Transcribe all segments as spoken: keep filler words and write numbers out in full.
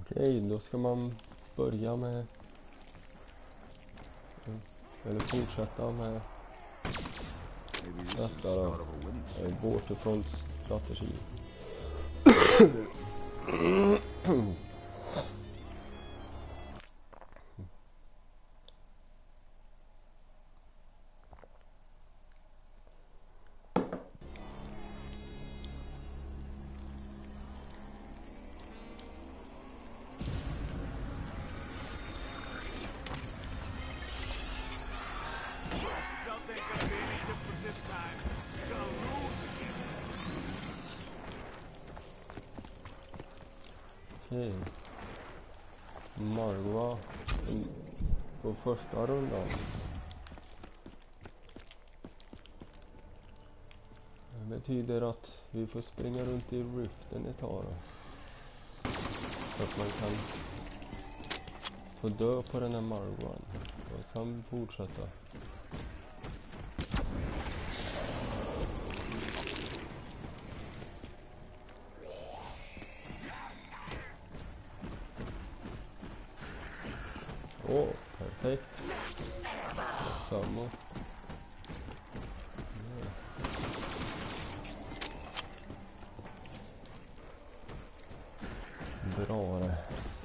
Okej, då ska man börja med eller fortsätta med detta då. Waterfronts strategi. Okej. Margva på första rundan. Det betyder att vi får springa runt i riften ett tag då. Så att man kan få dö på den här Margvan. Då kan vi fortsätta. Åh, oh, perfekt. Samma. Bra det.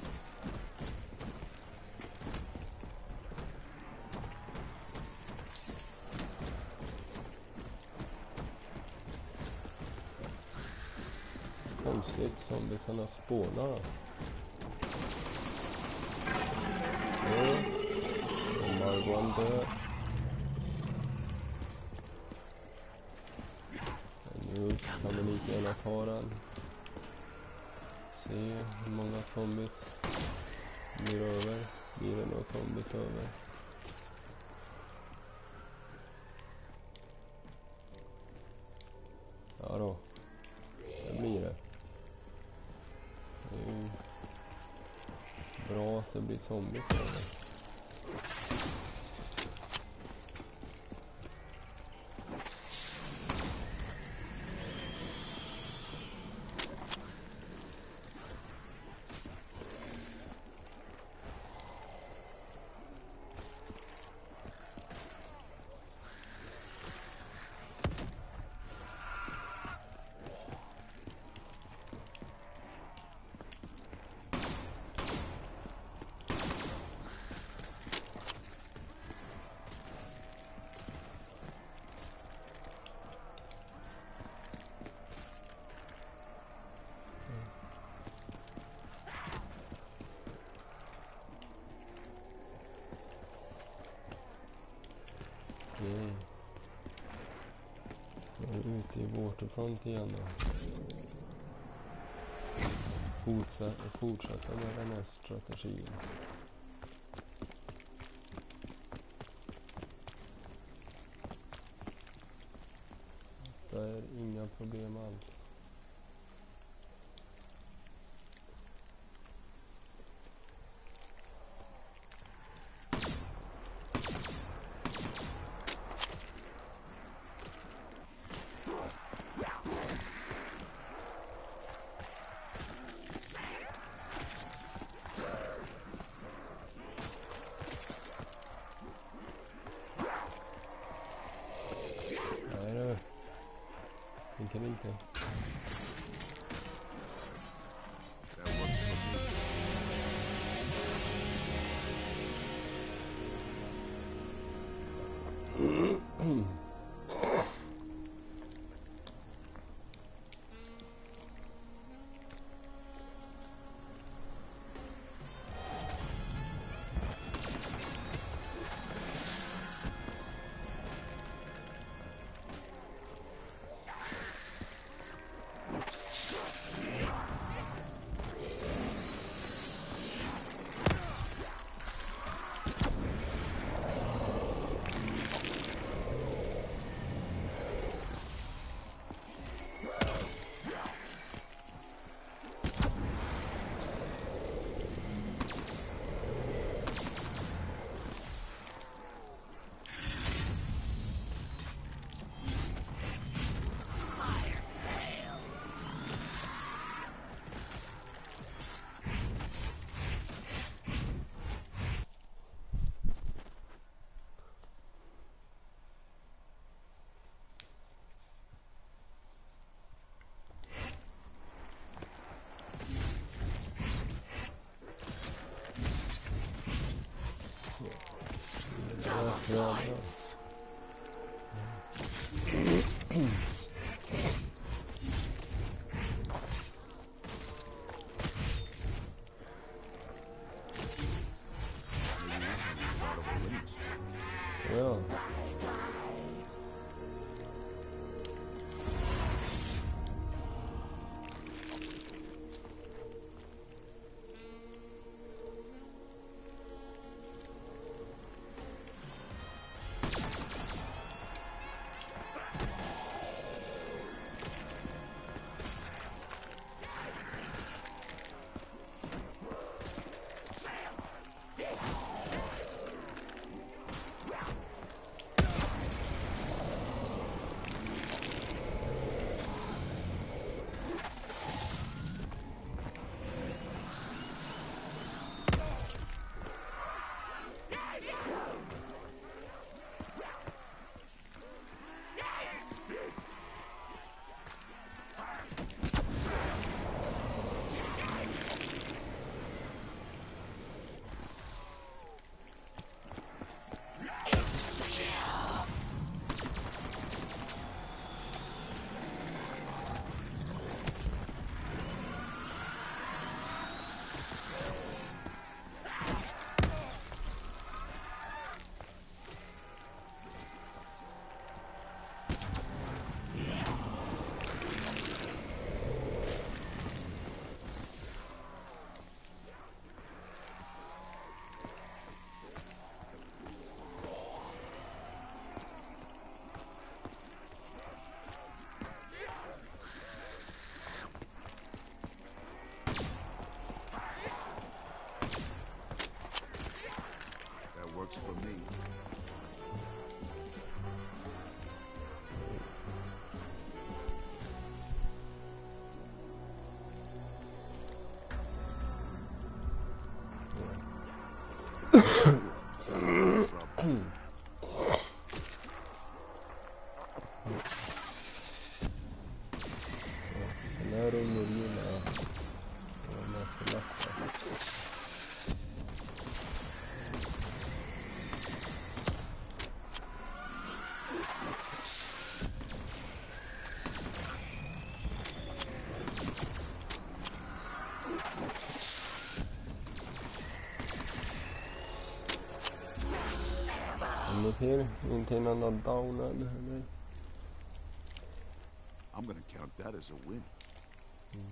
Konstigt som det kan spåna. Margvan dör. Nu kan vi lika gärna ta den. Se hur många zombies blir över. Blir det några zombies över? Ja då. Det blir det. Det är ju bra att det blir zombies över. Okej. Jag är ute i Waterfront igen då. Fortsätta, fortsätta med den här strategin. Det är inga problem alls. Tänker inte. once. Ja. Works for me. Den här rummen gillar jag. Det är mest lätt. Om du ser inte innan den downar eller hur? I'm gonna count that as a win. Mm.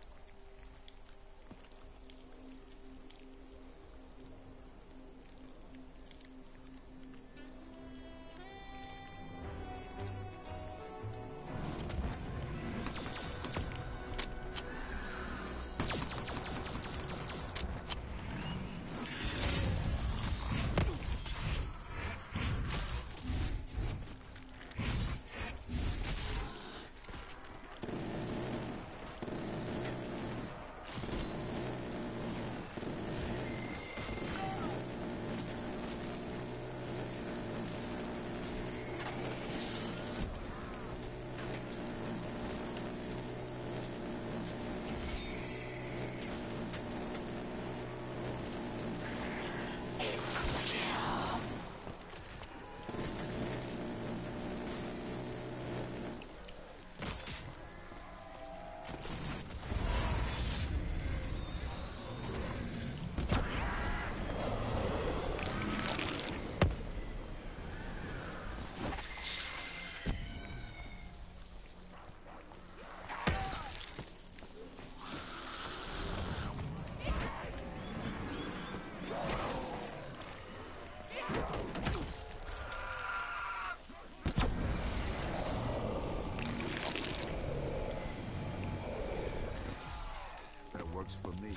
Works for me.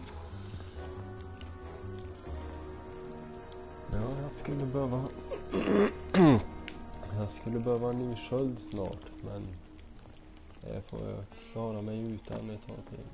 Ja, jag skulle behöva jag skulle behöva en ny sköld snart, men jag får klara mig utan ett tag till.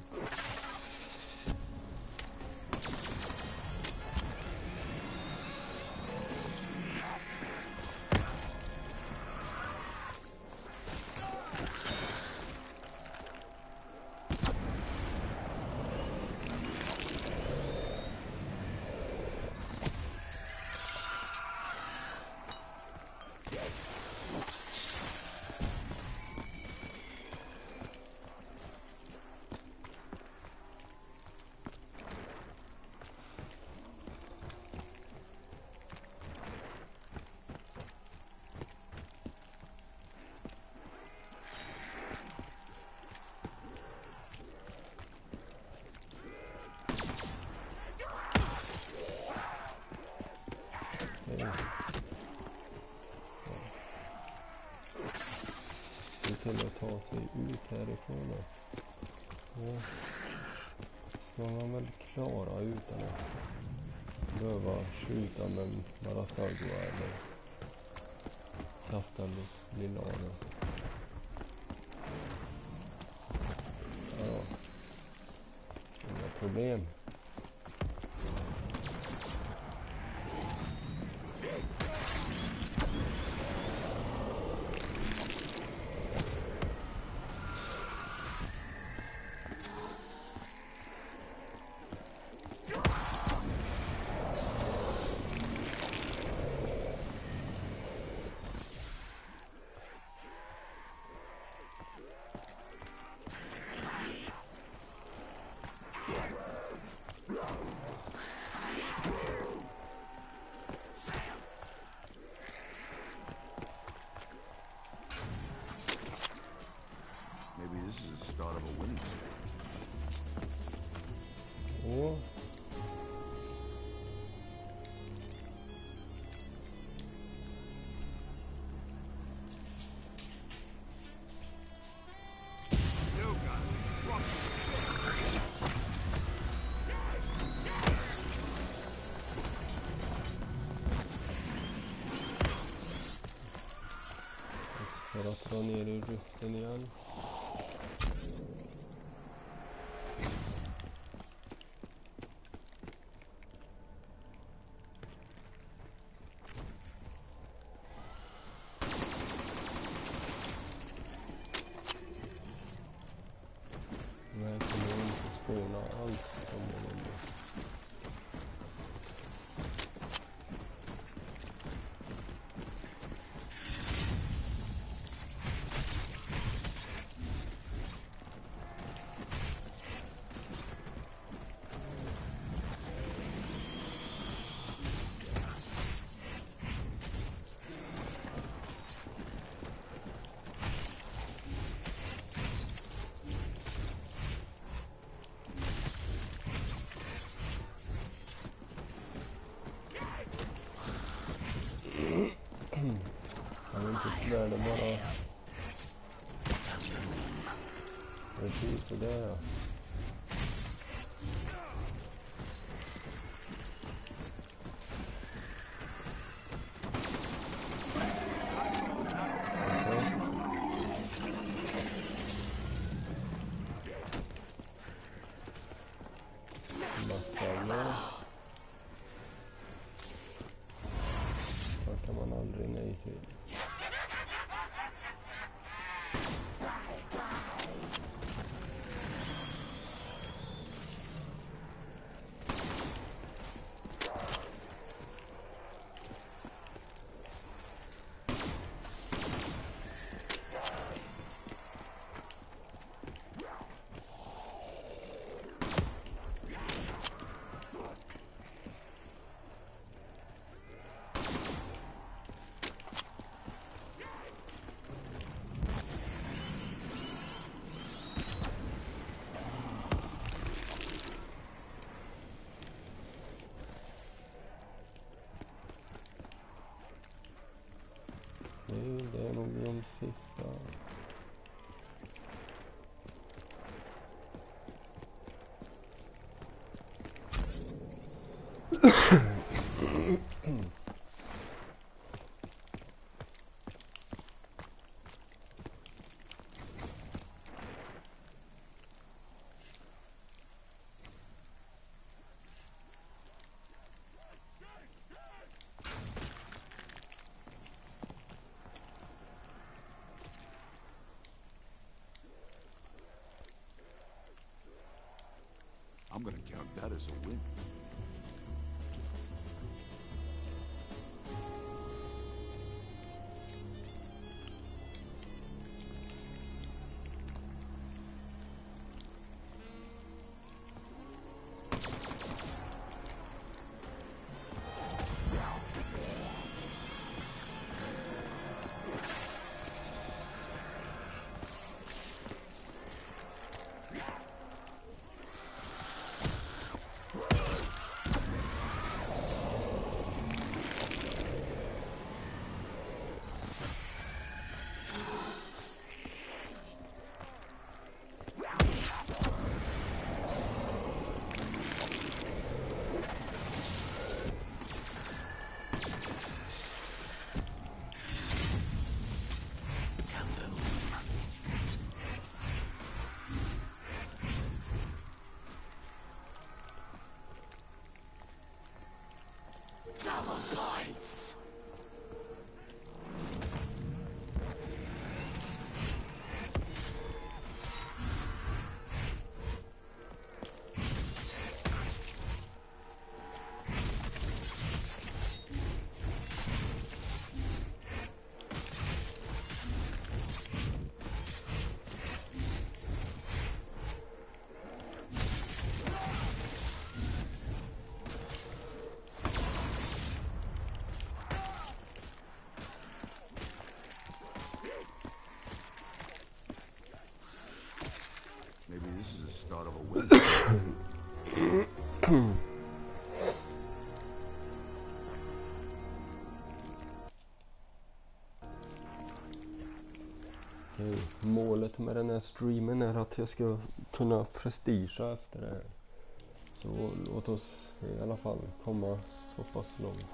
ta sig ut härifrån då? Ja. Ska man väl klara utan att behöva skjuta med bara stagva eller kasta linarer. Ja. Inga problem. Maybe this is the start of a winning streak. Åh. För att dra ner i ruften igen. Men jag kommer inte spåna allt om det vill. Jag vill inte svärda bara. Precis så där ja. Bastaller. Vad kan man aldrig nej till? Nej, det är nog de sista. I'm gonna count that as a win. Maybe this is the start of a winning streak. Okej, målet med den här streamen är att jag ska kunna prestigea efter det här. Så låt oss i alla fall komma så pass långt.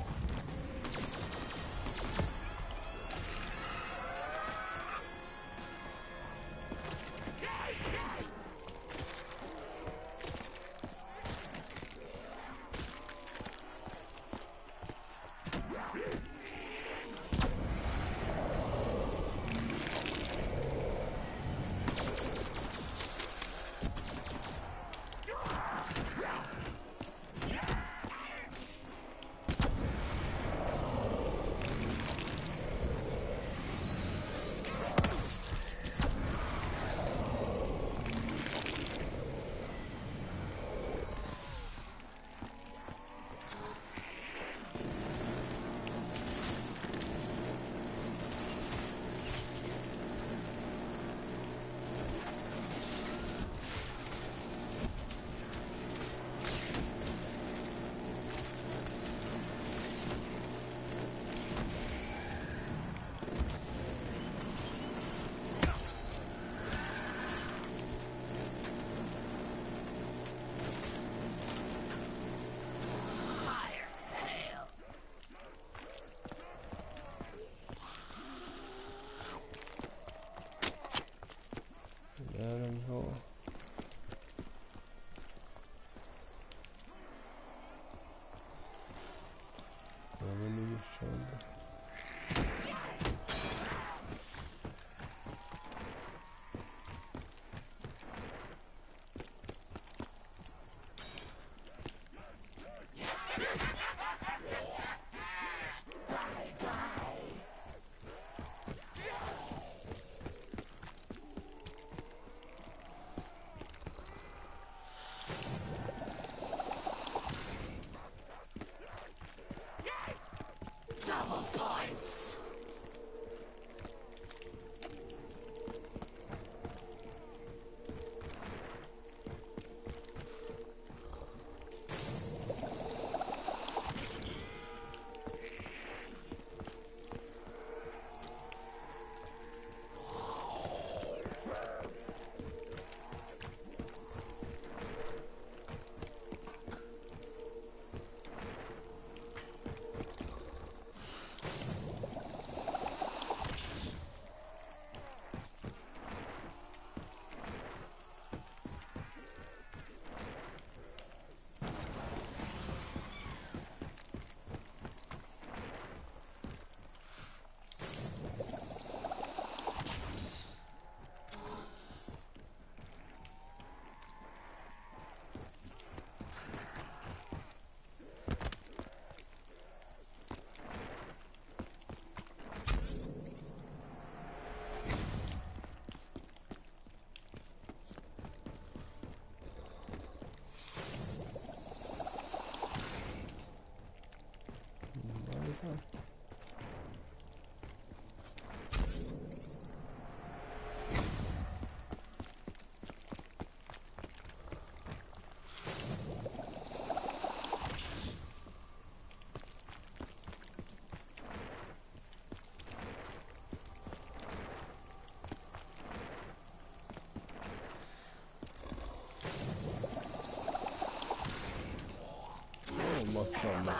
Maşallah.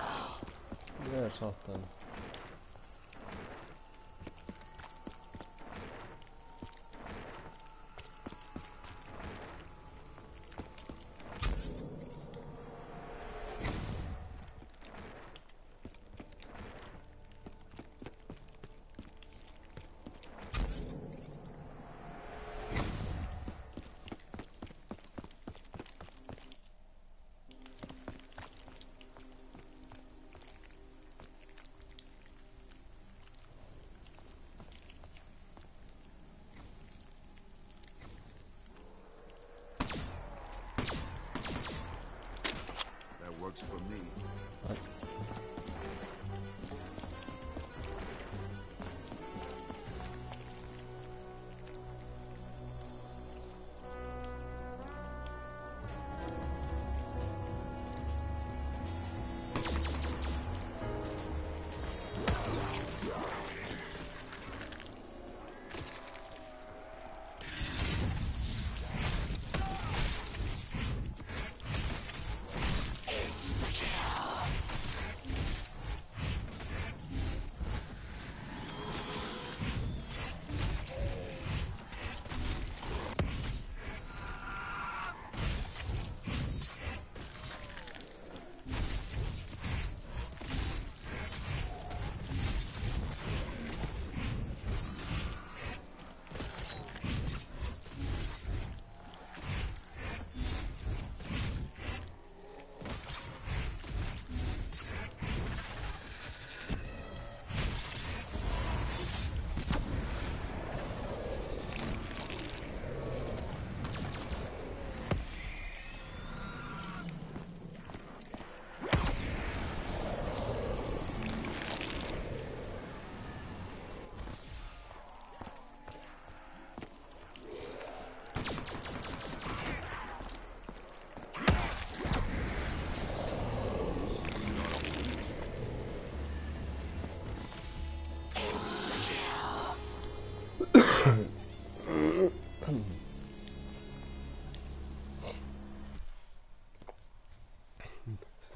Där satt den.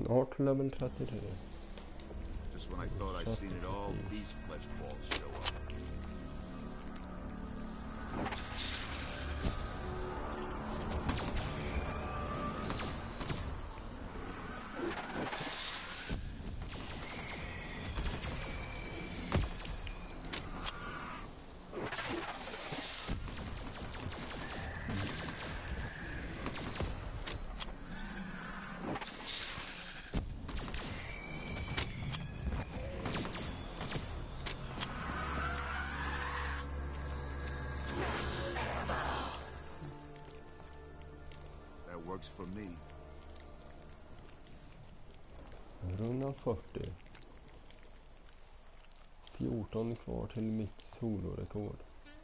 Snart level trettiotre. Just when I thought I'd seen it all, these flesh balls show up. Works for me. Runda fyrtio. fjorton kvar till mitt solorekord.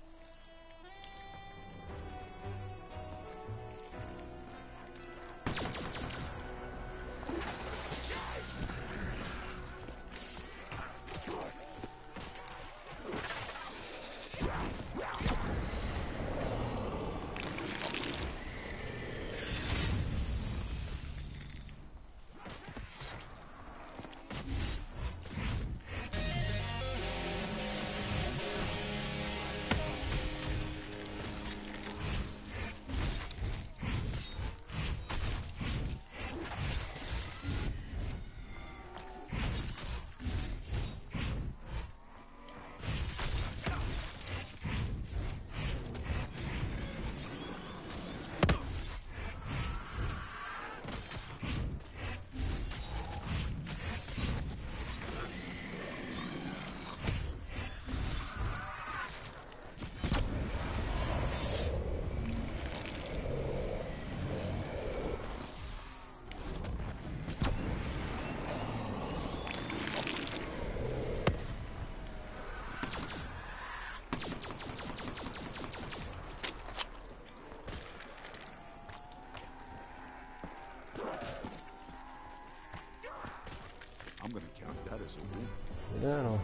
I'm gonna count that as a win. Det då.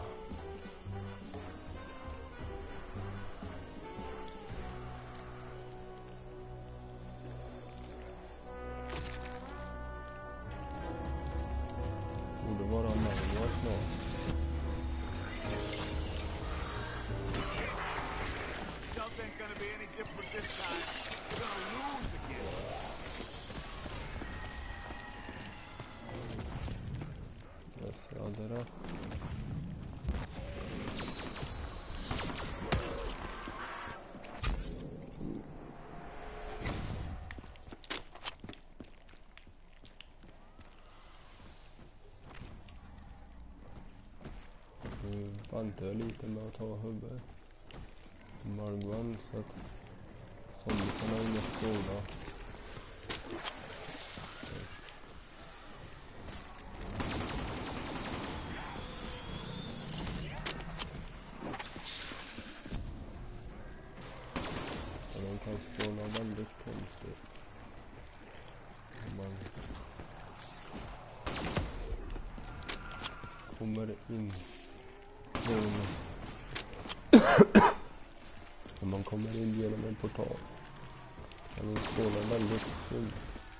Borde vara manual snart. Something's gonna be any different this time. We're gonna lose again. Ja, det då. Nu vantar jag lite med att ta huvudet. Marguan så att zombierna är inget stora. De kan spåna väldigt konstigt. Om man kommer in genom om man kommer in genom en portal kan de spåna väldigt fint.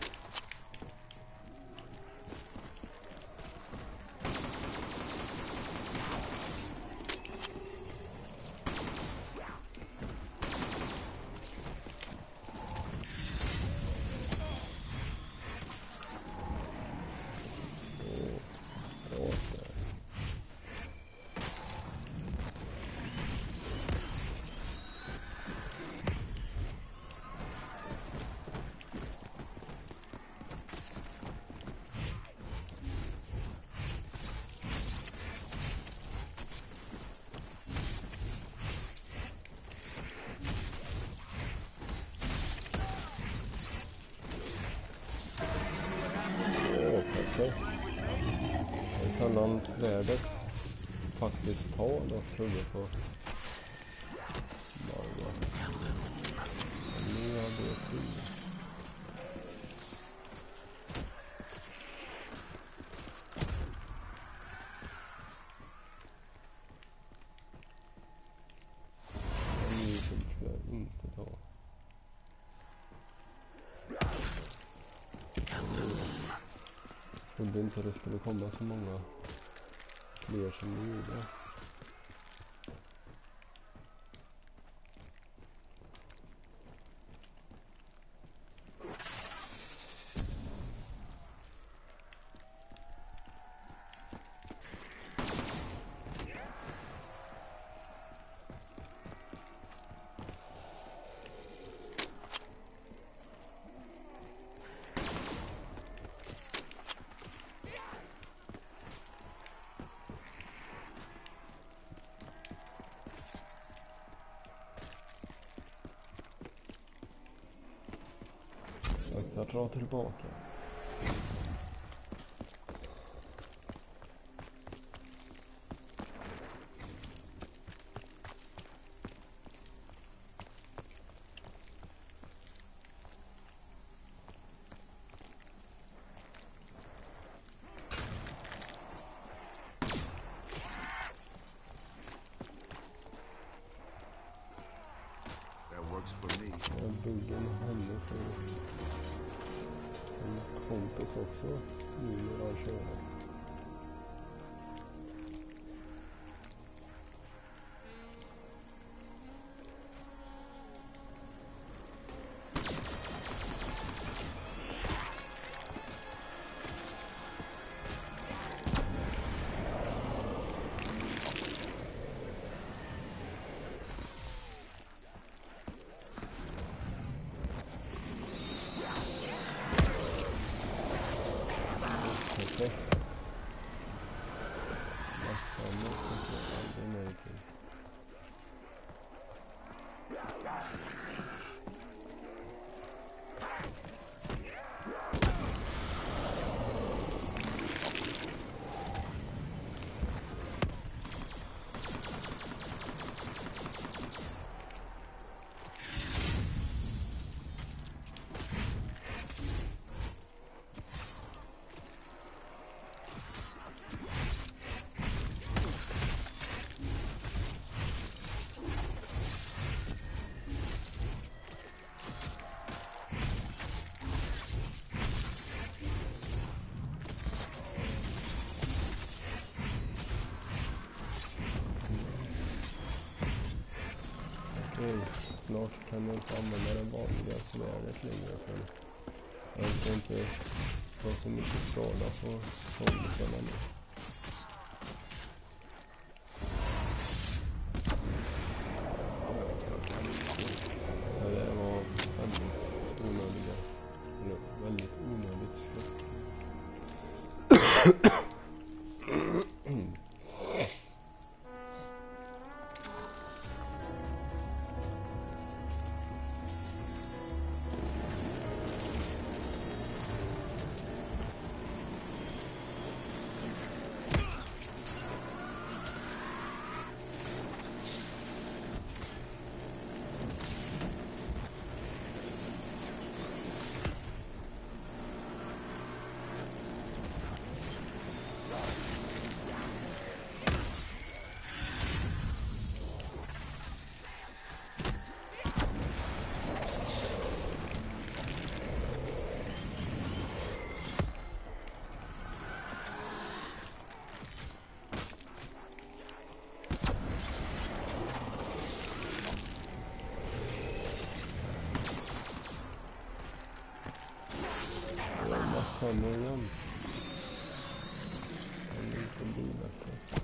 Jag kan han trädet faktiskt ta något huvud på Marga. Nu har det till. Nu ska jag inte ta. trodde inte det skulle komma så många fler som det gjorde. Jag drar tillbaka. That works for me. Jag byggde en henne för en kompis också nu när jag kör. Okej, snart kan jag inte använda det vanliga svärdet längre för jag ska inte få så mycket skada på zombierna nu. Ja, det var väldigt onödiga, eller väldigt onödigt skott. Kommer igen. En liten bil efter.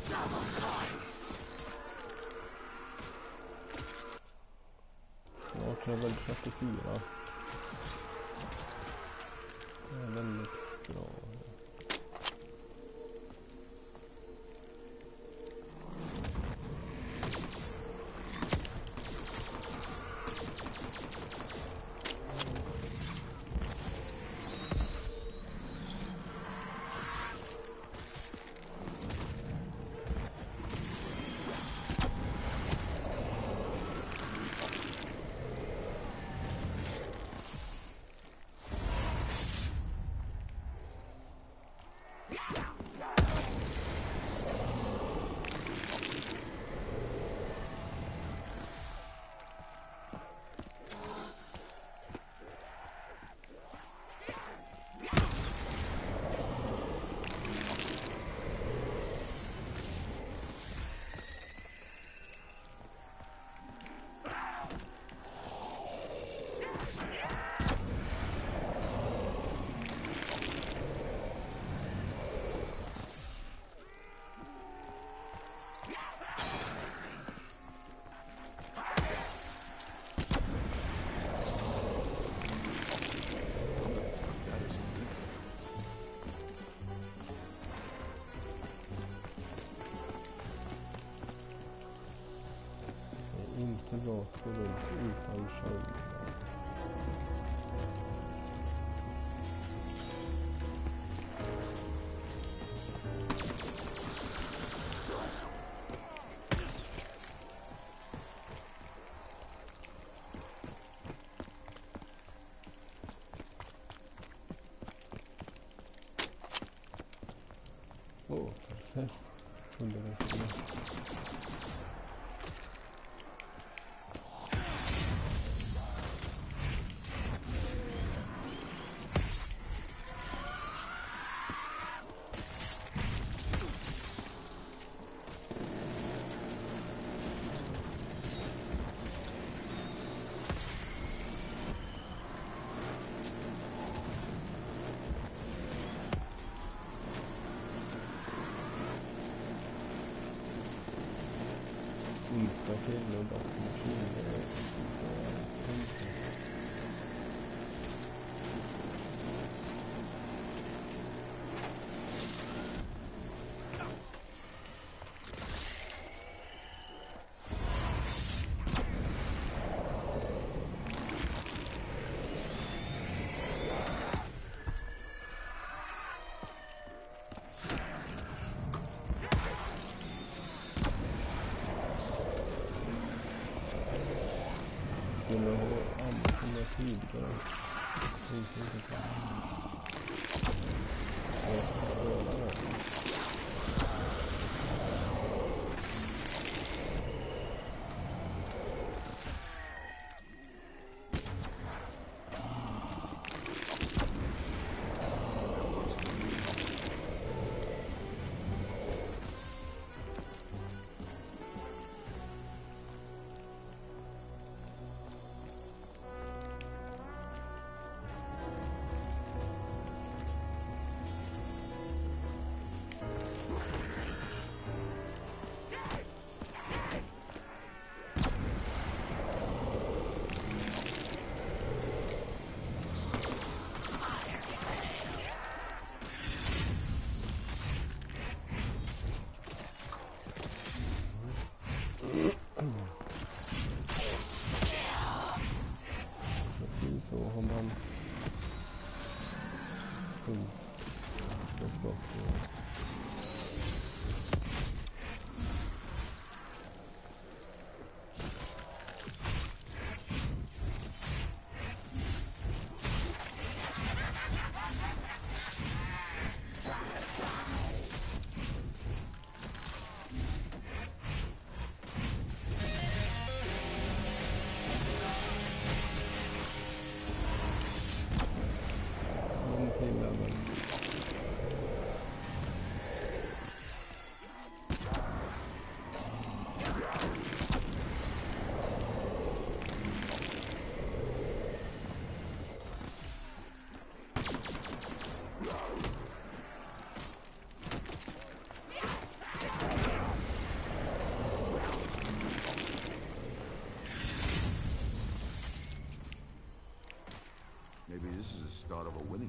Snart level trettiofyra. Det är väldigt bra. Inte bra att gå runt utan sköld. Åh, perfekt. Gurrasinhos. Inte till och datormaskiner. Skulle ha andra tidigare. Inte riktigt.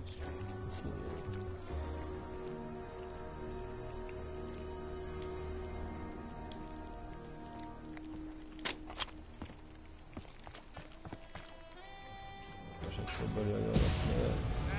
Kanske ska börja göra snö.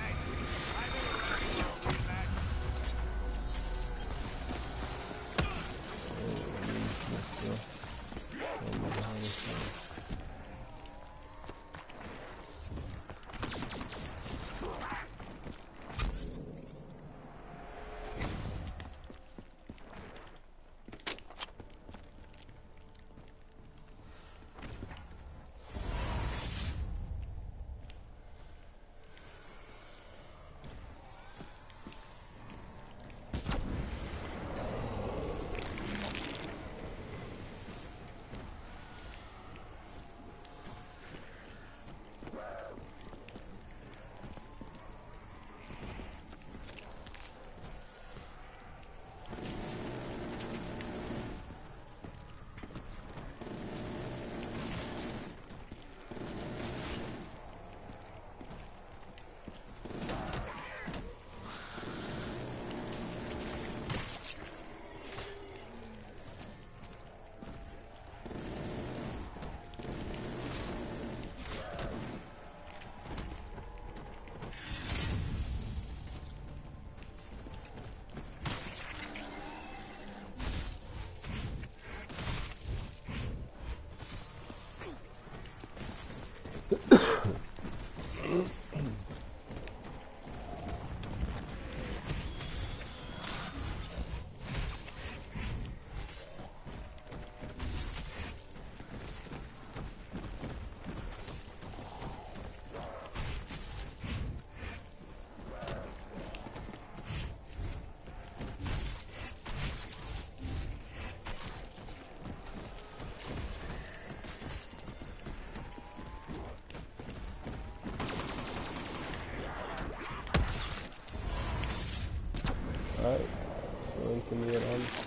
Nej, det var inte mer alls.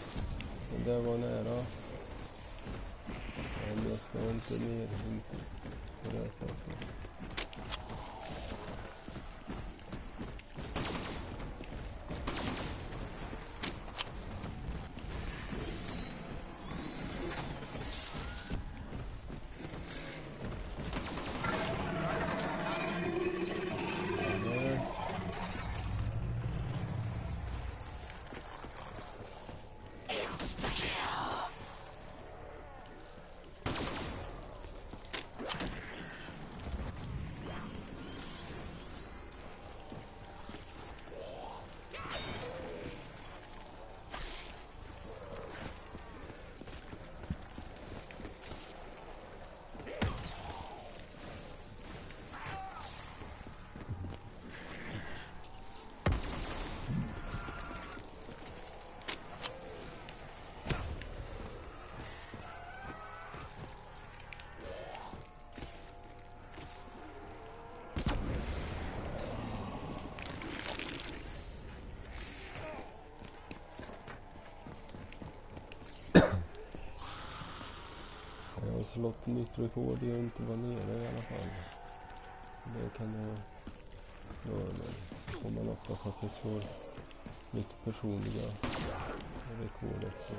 Det där var nära. Men jag ska inte ner inte på det här sättet. Jag har slått nytt rekord i att inte vara nere i alla fall. Det kan jag göra, men får man hoppas att jag slår mitt personliga rekord också.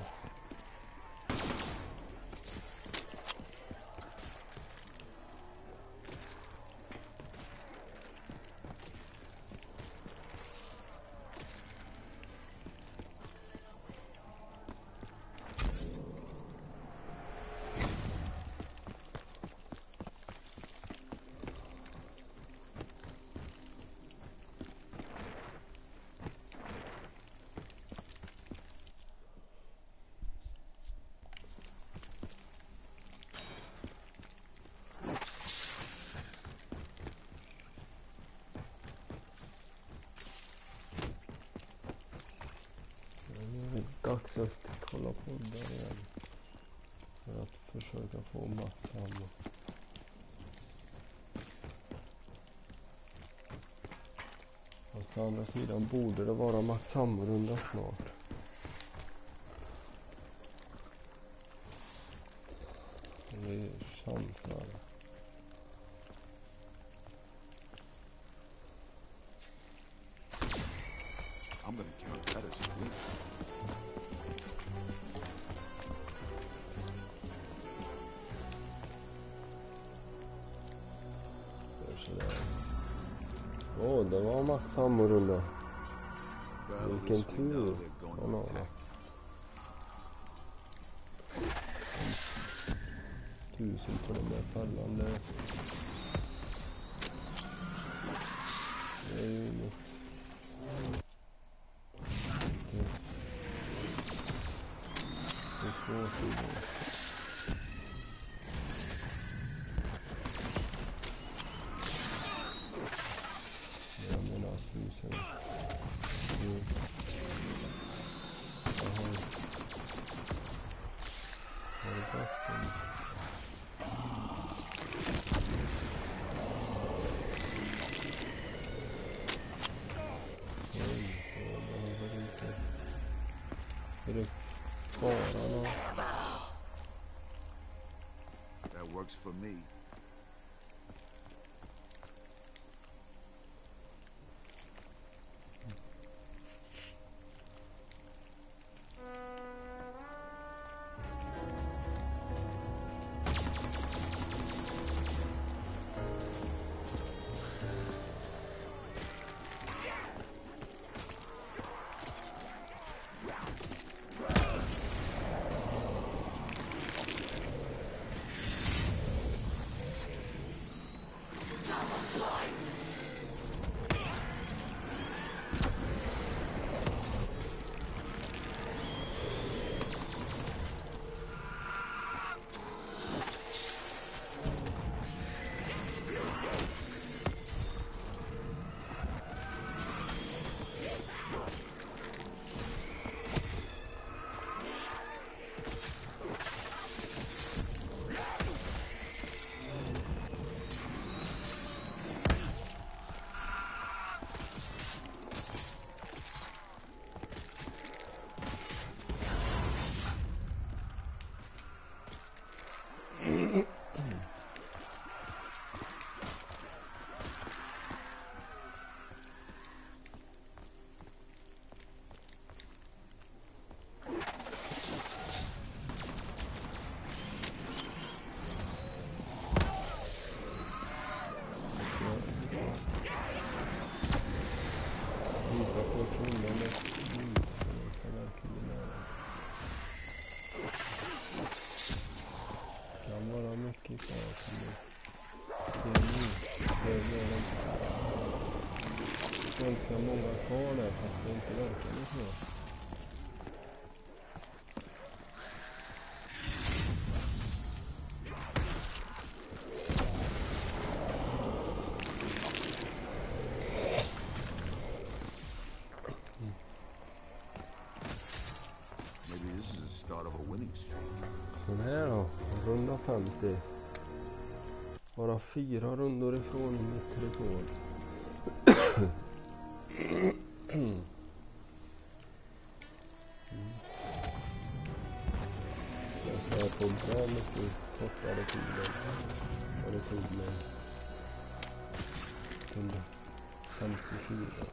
Dags att kolla på det igen för att försöka få max hamn. Fast å andra sidan borde det vara max hamnrunda snart. Det är chansar. I'm gonna count that as a win. Sådär. Åh, det var max samrunda. Well, at Vilken least we know tur. they're going Han to har attack. tusen på den där fallande. Det är ju inget. Det det är svårt i det. Jag menar tusen. Det. Jaha. Har du vatten? That works for me. Ganska många kvar där fast det inte verkar så. Maybe this is the start of a winning streak. Den här då, runda femtio. Bara fyra rundor ifrån mitt rekord. Mm. Jag ska på bra mycket kortare tid vad det tog mig. Kunde femtiofyra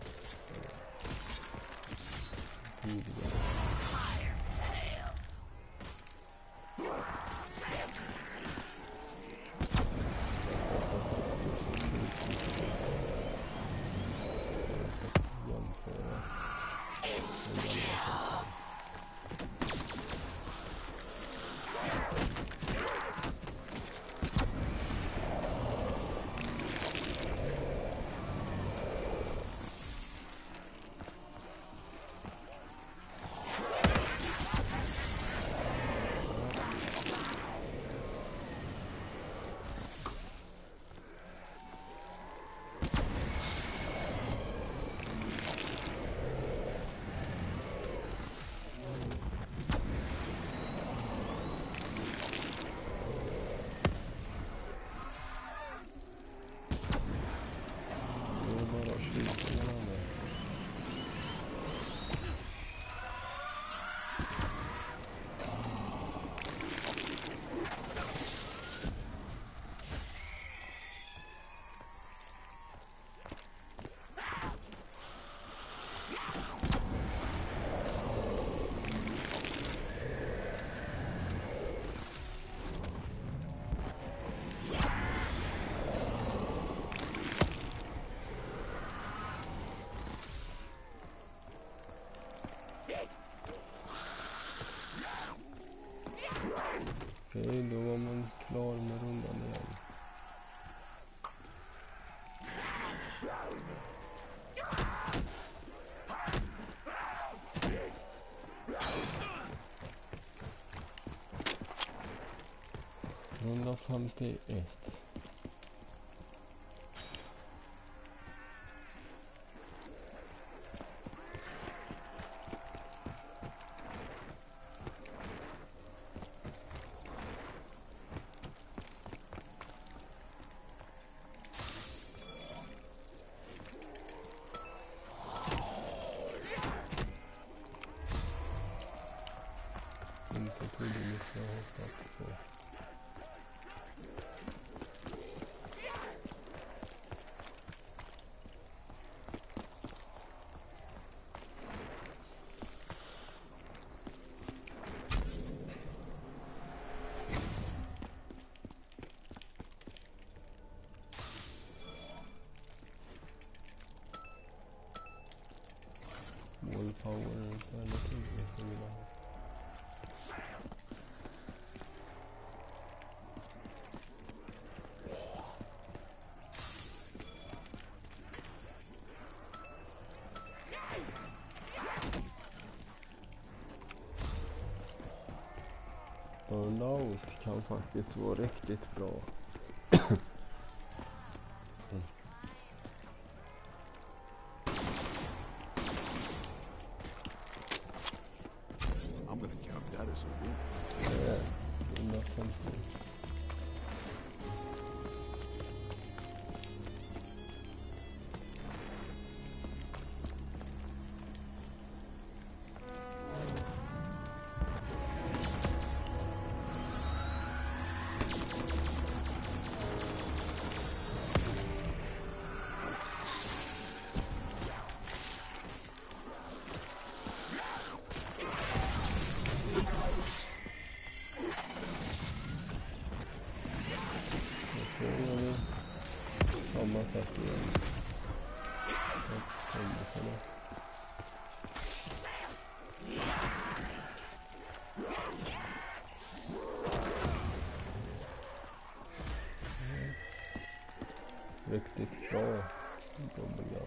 tidigare. Okej, då var man klar med rundan igen. Runda femtioett. Inte tydligt jag har hoppat på. Wallpower är inte heller tydligt jag vill ha. Burnout kan faktiskt vara riktigt bra. Mm. I'm gonna count that as a win. Det är hundrafemtio. Samma sätt igen. Riktigt bra bubbelgum.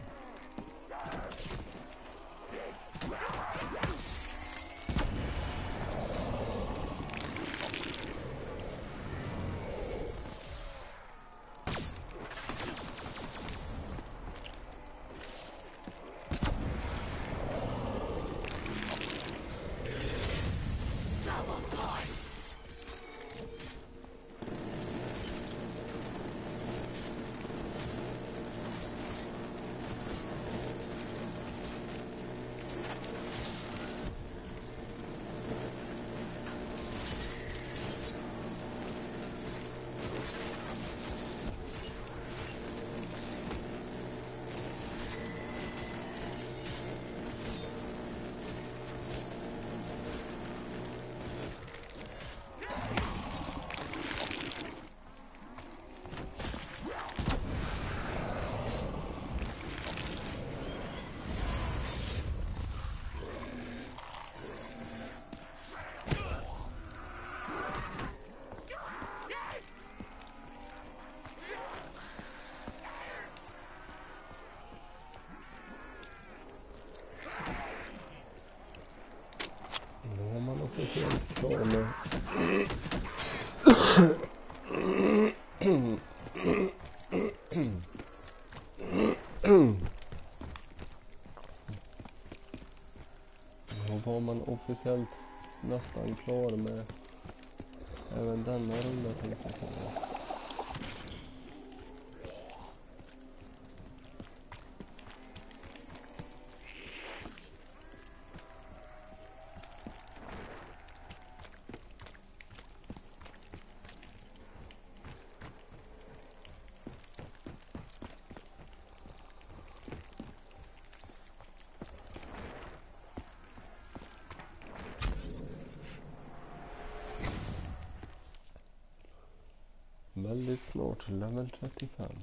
Helt klar med. Då var man officiellt nästan klar med även denna runda, tänkte jag säga. Väldigt snart level trettiofem.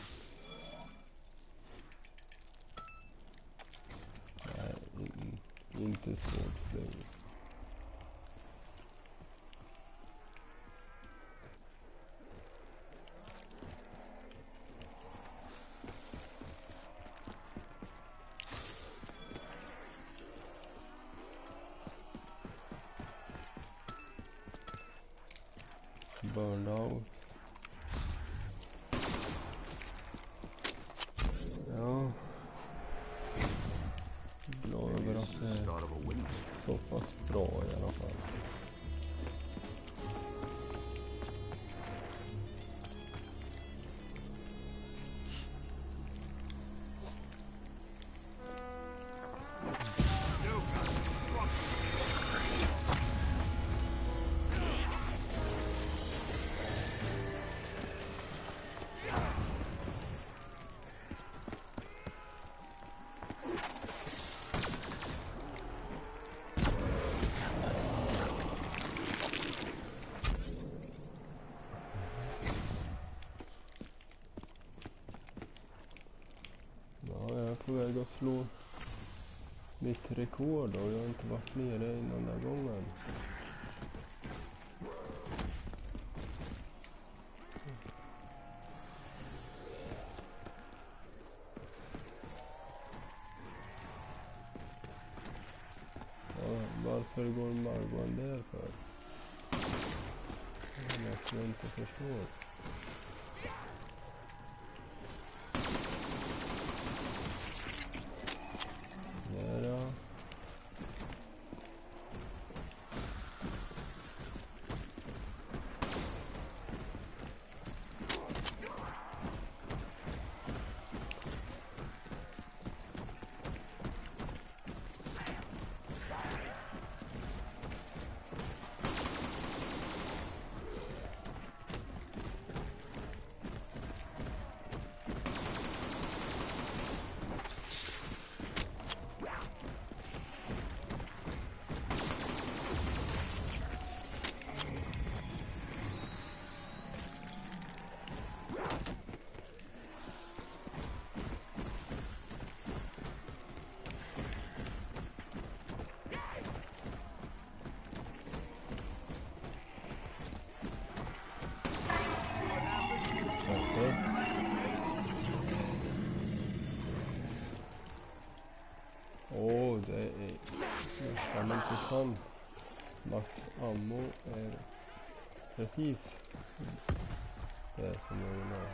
Nej, Inte svårt längre. Burnout. Ja. Glad över att det är så pass bra i alla fall. På väg att slå mitt rekord och jag har inte varit nere en enda gången. Ja, varför går Margon där för? Det är något jag inte förstår. Åh, oh, det är nästan intressant. Max ammo är precis det som jag vill ha.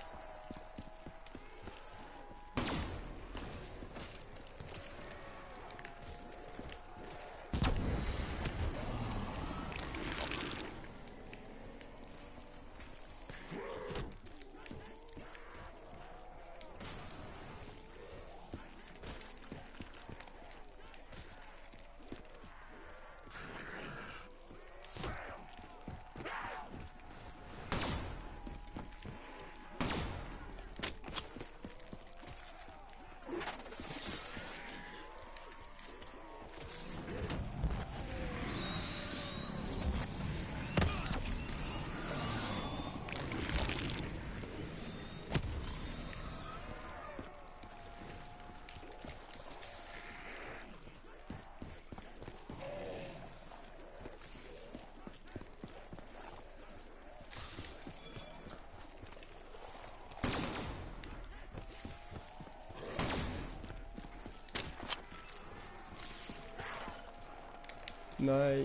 Nej.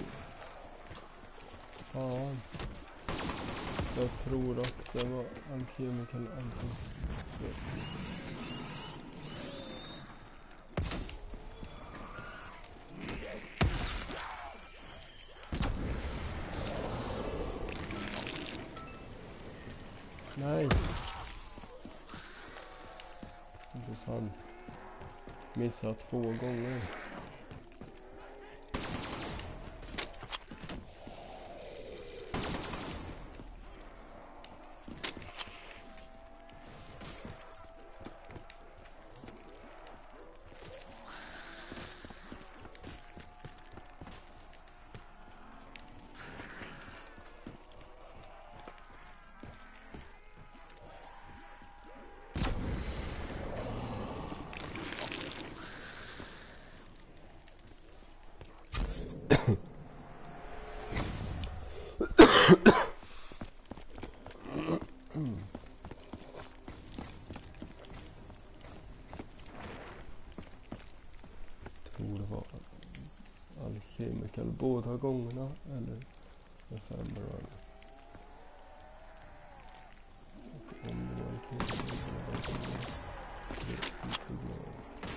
Fan. Jag tror att det var alkemical anton. Nej. Intressant. Missat två gånger. Tror det var alkemical båda gångerna eller med fem run. Och om det var alkemical båda gångerna. Det är inte glad.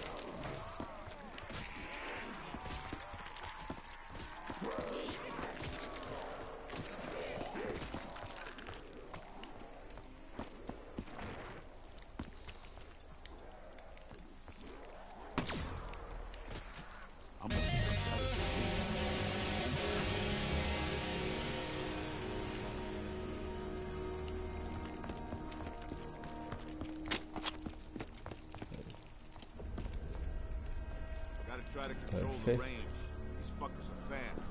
Try to control the range. These fuckers are fast.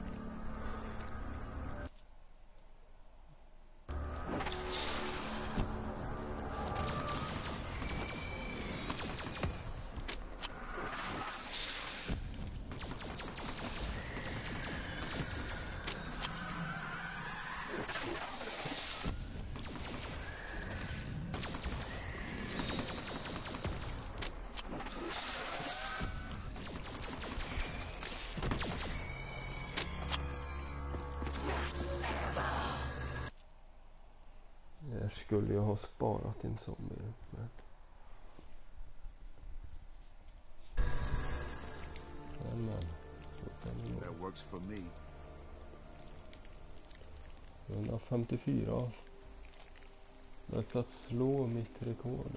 Skulle jag ha sparat en zombie, men men men så kan det That works for me. hundrafemtiofyra. Dags att slå mitt rekord.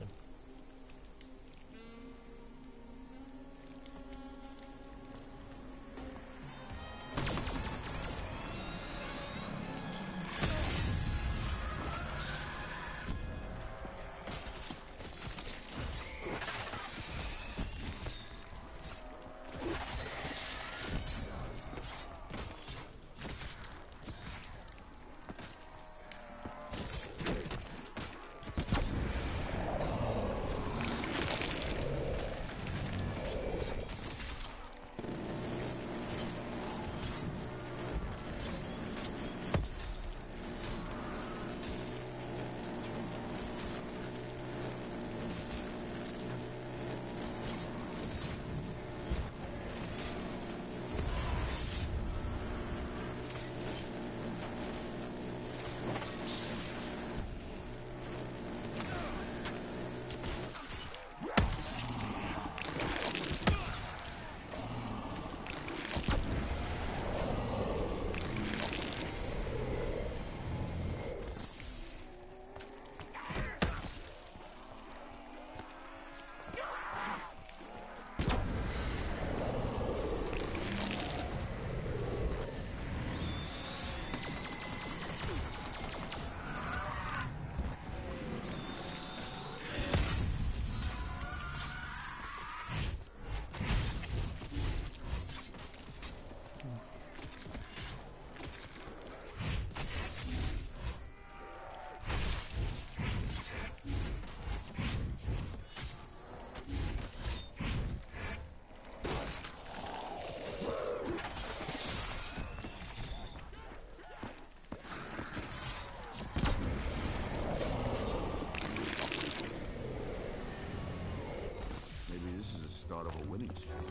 Start of a winning streak.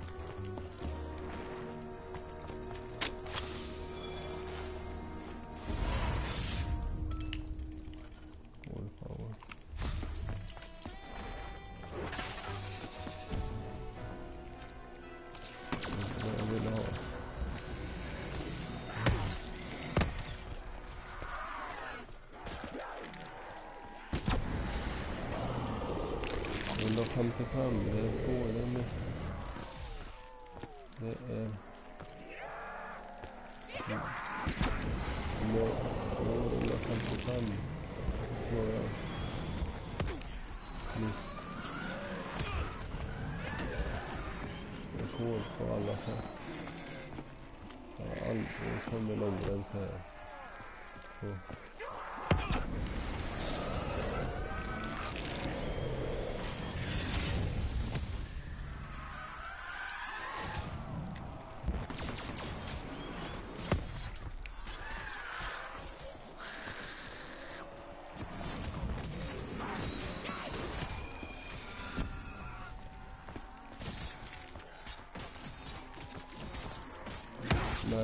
Full power. Vad vill du ha? hundrafemtiofem, det är både med. Det är hundrafemtiofem slår jag nytt rekord på alla sätt. Jag har aldrig kommit längre än så här. Så.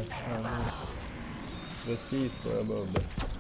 Ja, men precis vad jag behövde.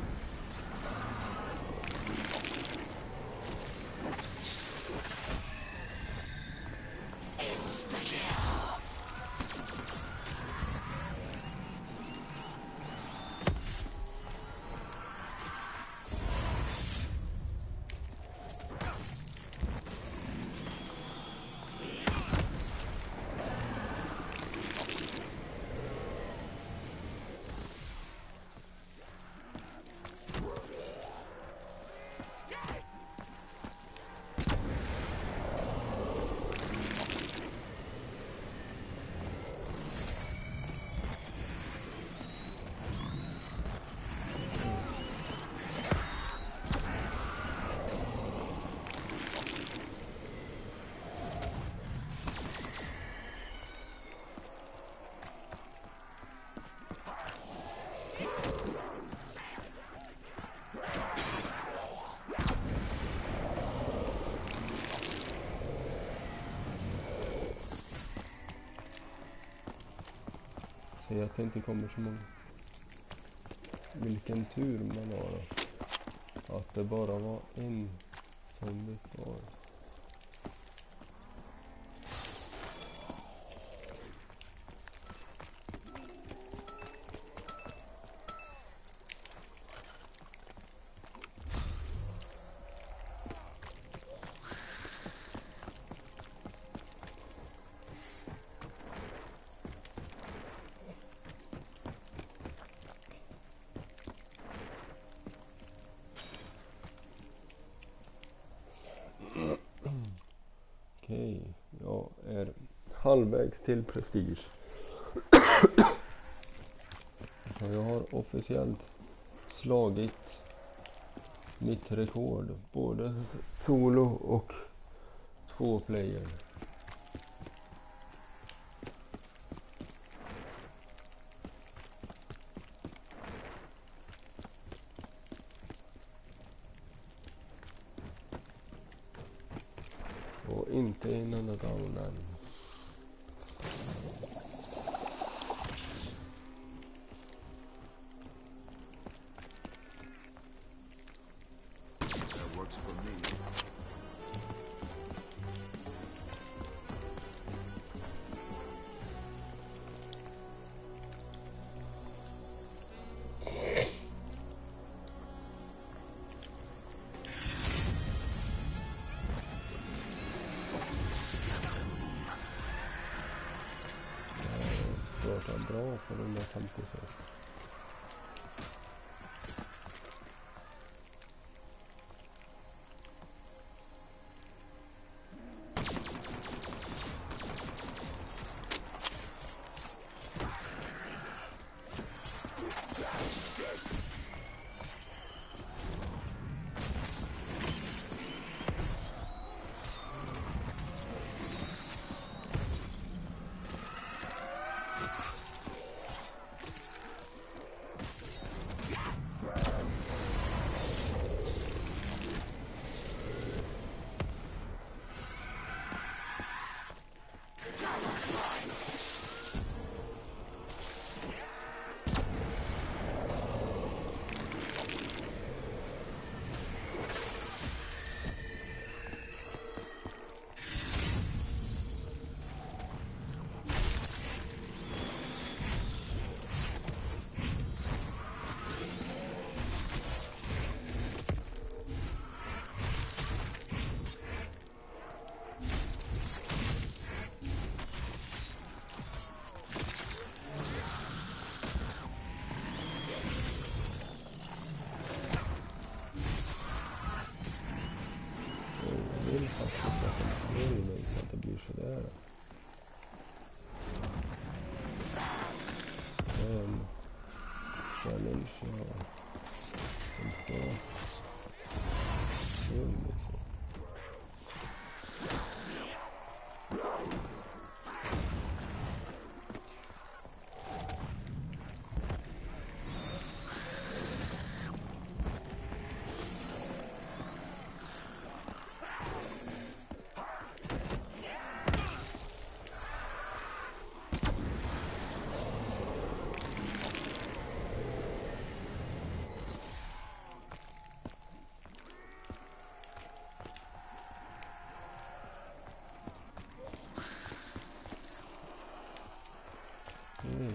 Så att det inte kommer så många. Vilken tur man har då. Att det bara var en zombie kvar. Okej, jag är halvvägs till prestige. Så jag har officiellt slagit mitt rekord, både solo och två player. Och inte i någon down än. That works for me. Det är bra för de där femtiosex. Vill faktiskt att de får mig så att det blir sådär. En challenge, ja. En två. En liksom. Okej.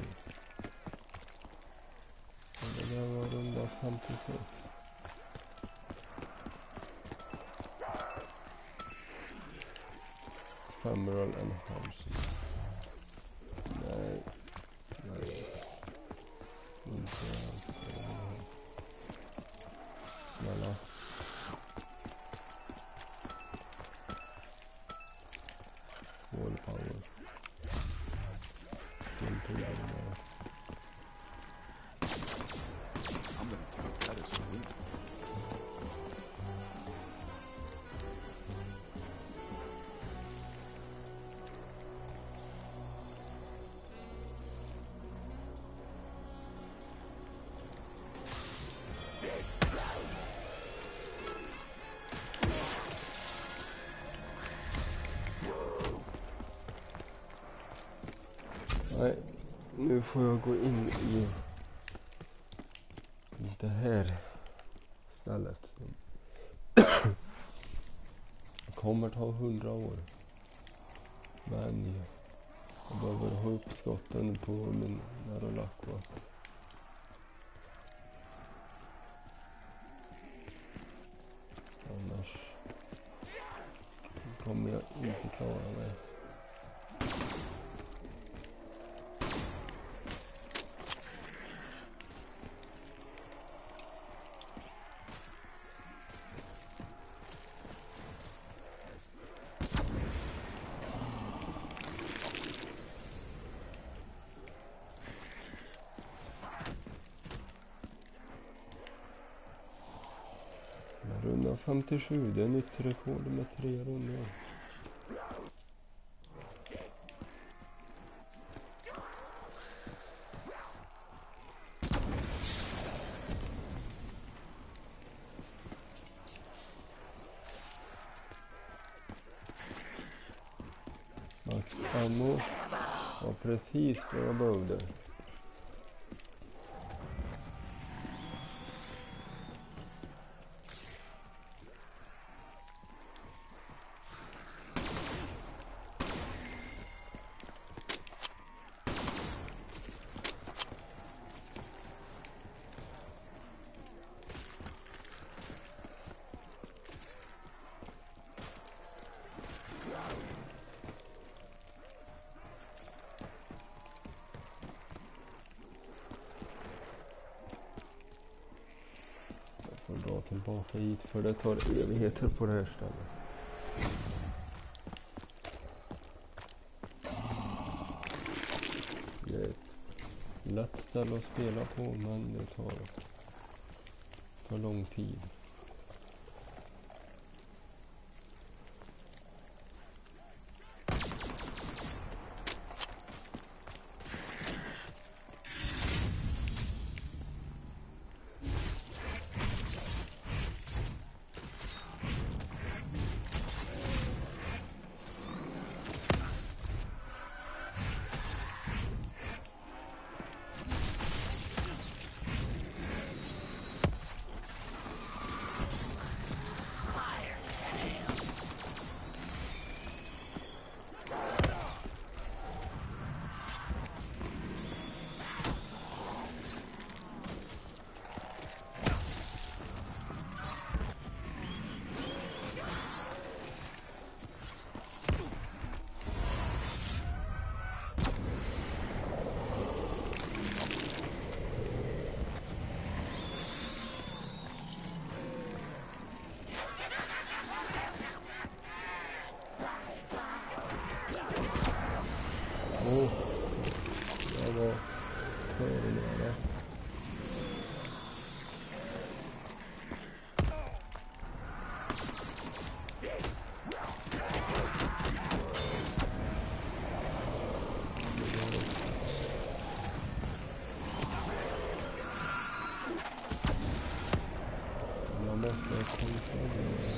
Det där var runda femtiosex. Femoral and houses. Nej. Nej. Inte alls. Snälla. Wall power. Inte det där. I'm gonna count that as a win. Nej, nu får jag gå in i det här stället. Det kommer ta hundra år. Men jag behöver ha upp skotten på min närolakva. Annars kommer jag inte klara mig. Runda femtiosju, det är nytt rekord med tre rundor. Max ammo var precis vad jag behövde. Och dra tillbaka hit för det tar evigheter på det här stället. Det är ett lätt ställe att spela på men det tar för lång tid. Åh, jag var före nere. Jag måste tänka det.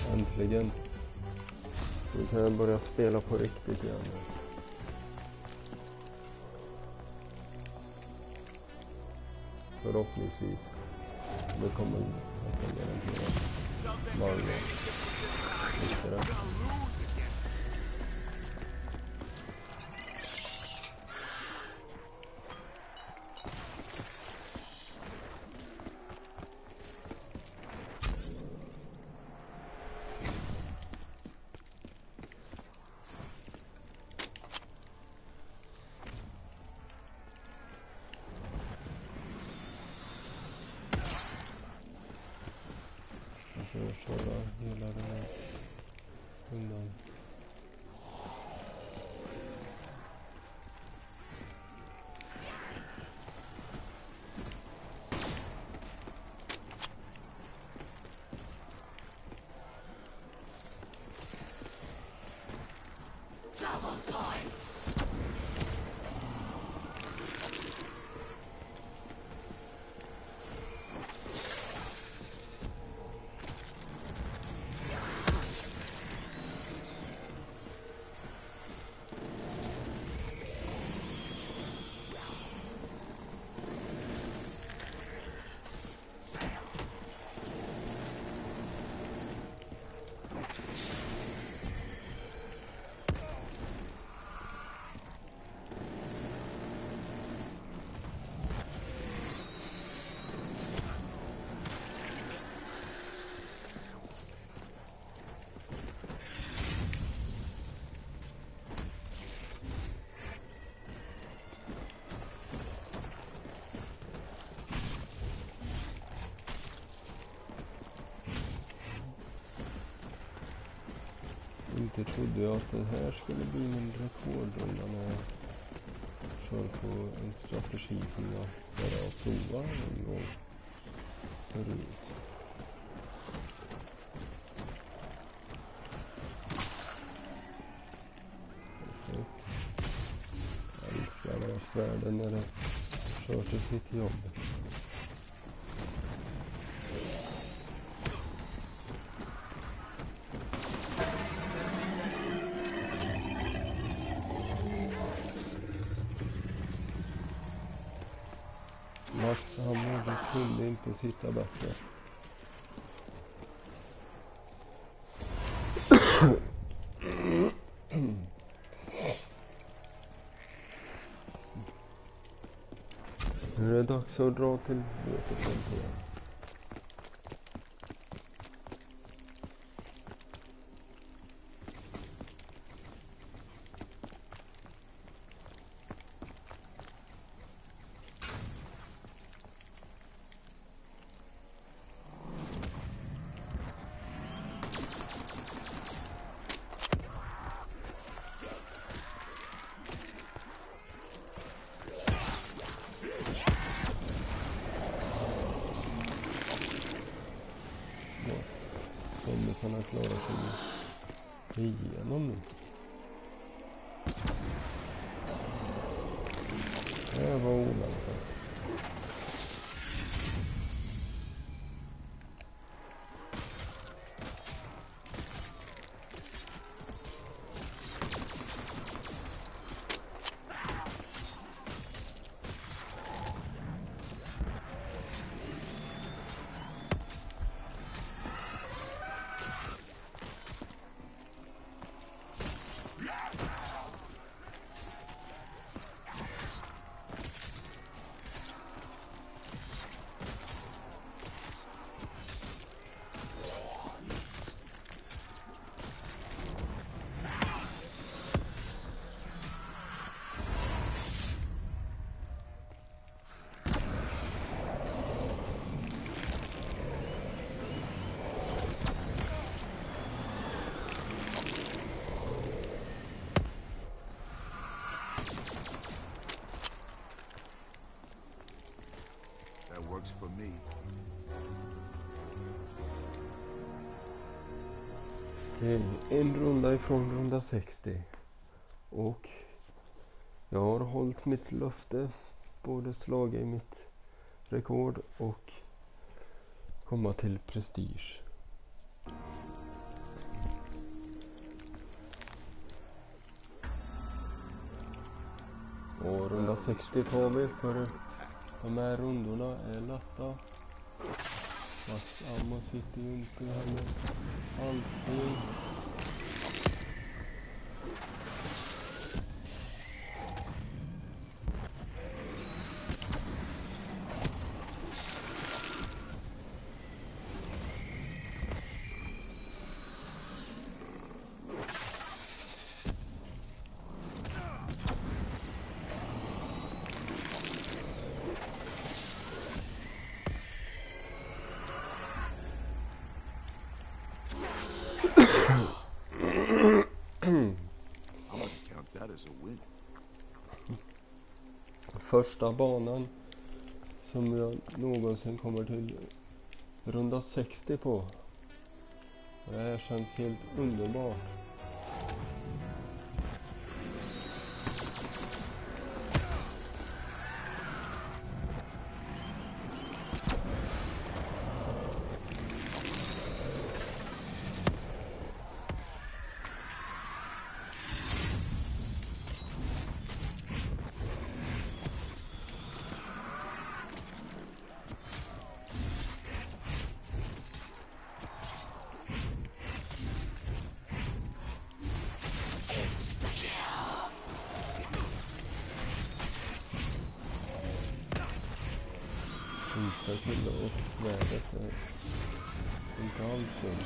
Äntligen. Nu kan jag börja spela på riktigt igen. Förhoppningsvis. Det kommer att jag garantera. Marlon. Visste det. Jag ska köra hela den här undan. Inte trodde jag att det här skulle bli min rekordrunda när jag kör på en strategi som jag bara har provat en gång förut. Jag älskar det här svärden när det kör till sitt jobb. Max Hammarby kunde inte sitta bättre. Nu är det dags att dra till Waterfront igen. Kommer kunna klara sig igenom nu. Det var oväntat. Works for me. Okej, en runda ifrån runda sextio. Och jag har hållit mitt löfte. Både slagit i mitt rekord och komma till prestige. sextio tar vi för de här rundorna är lätta. Max ammo sitter ju inte här med allting. Första banan som jag någonsin kommer till runda sextio på. Det här känns helt underbart. Inte fylla upp värdet är inte alls dumt.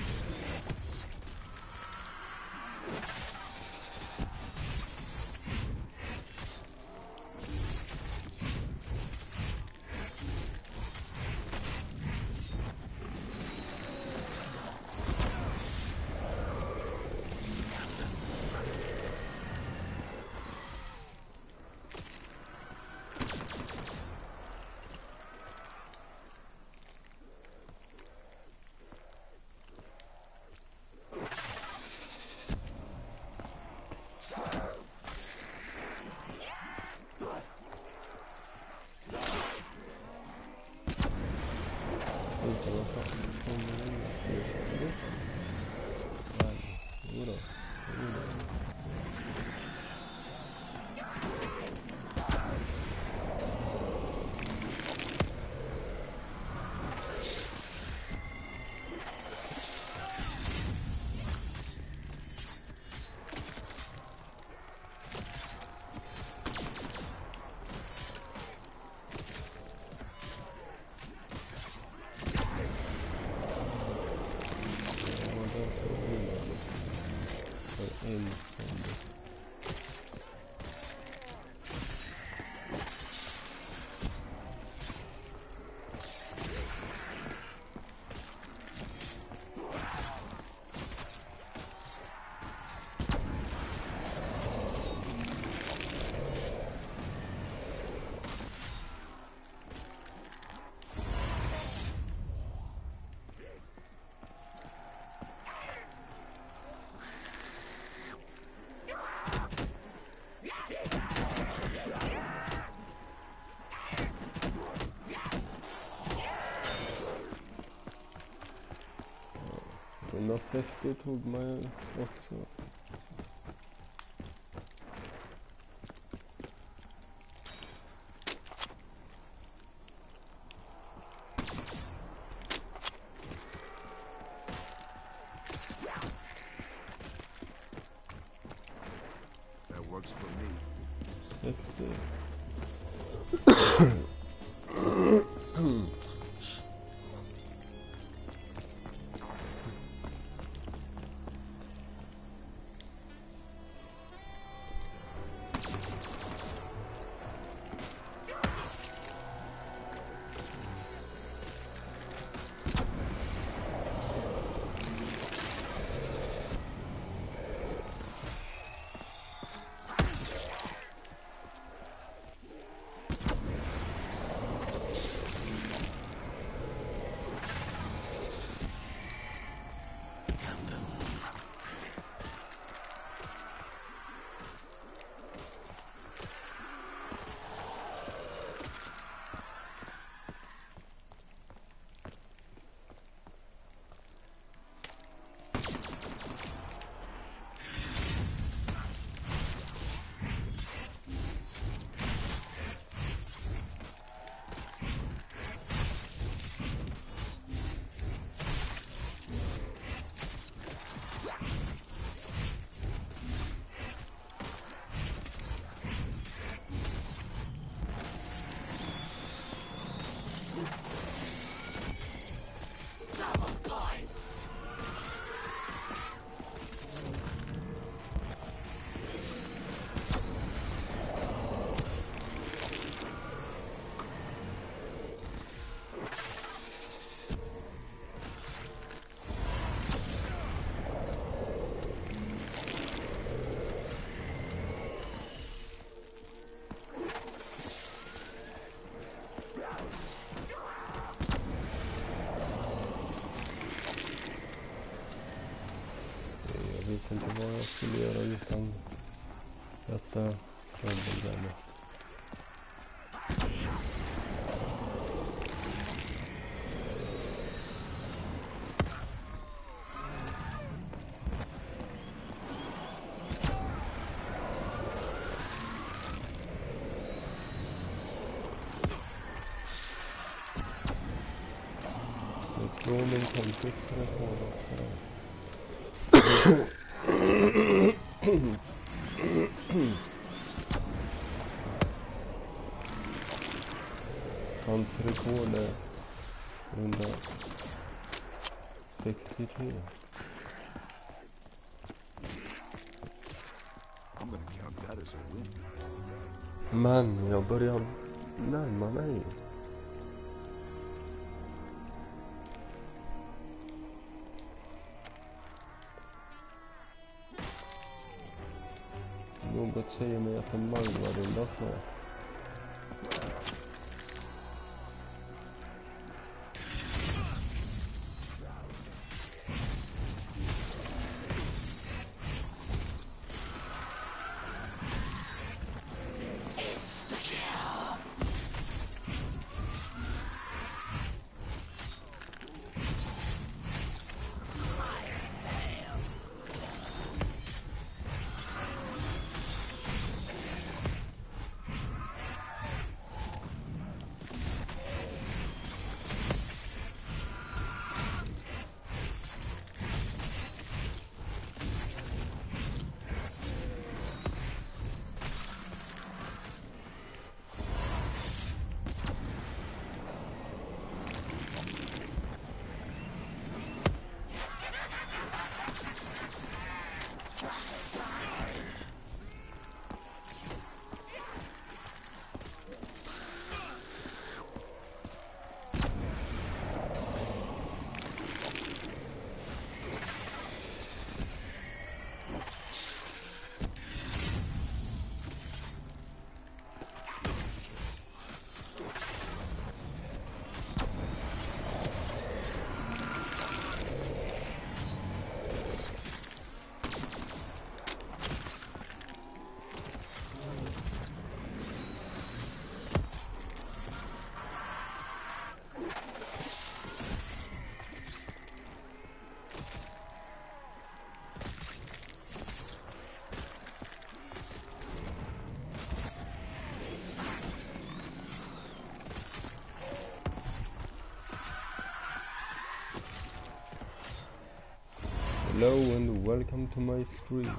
runda sextio tog man ju också. That works for me. sextio. Jag vet inte vad jag skulle göra utan detta jobbet där med. Jag tror min kompis skulle få det också där. Hans rekord är runda sextiotre. I'm gonna count that as a win. Men jag börjar närma mig. Något säger mig att en margvarunda snart. Hello and welcome to my stream.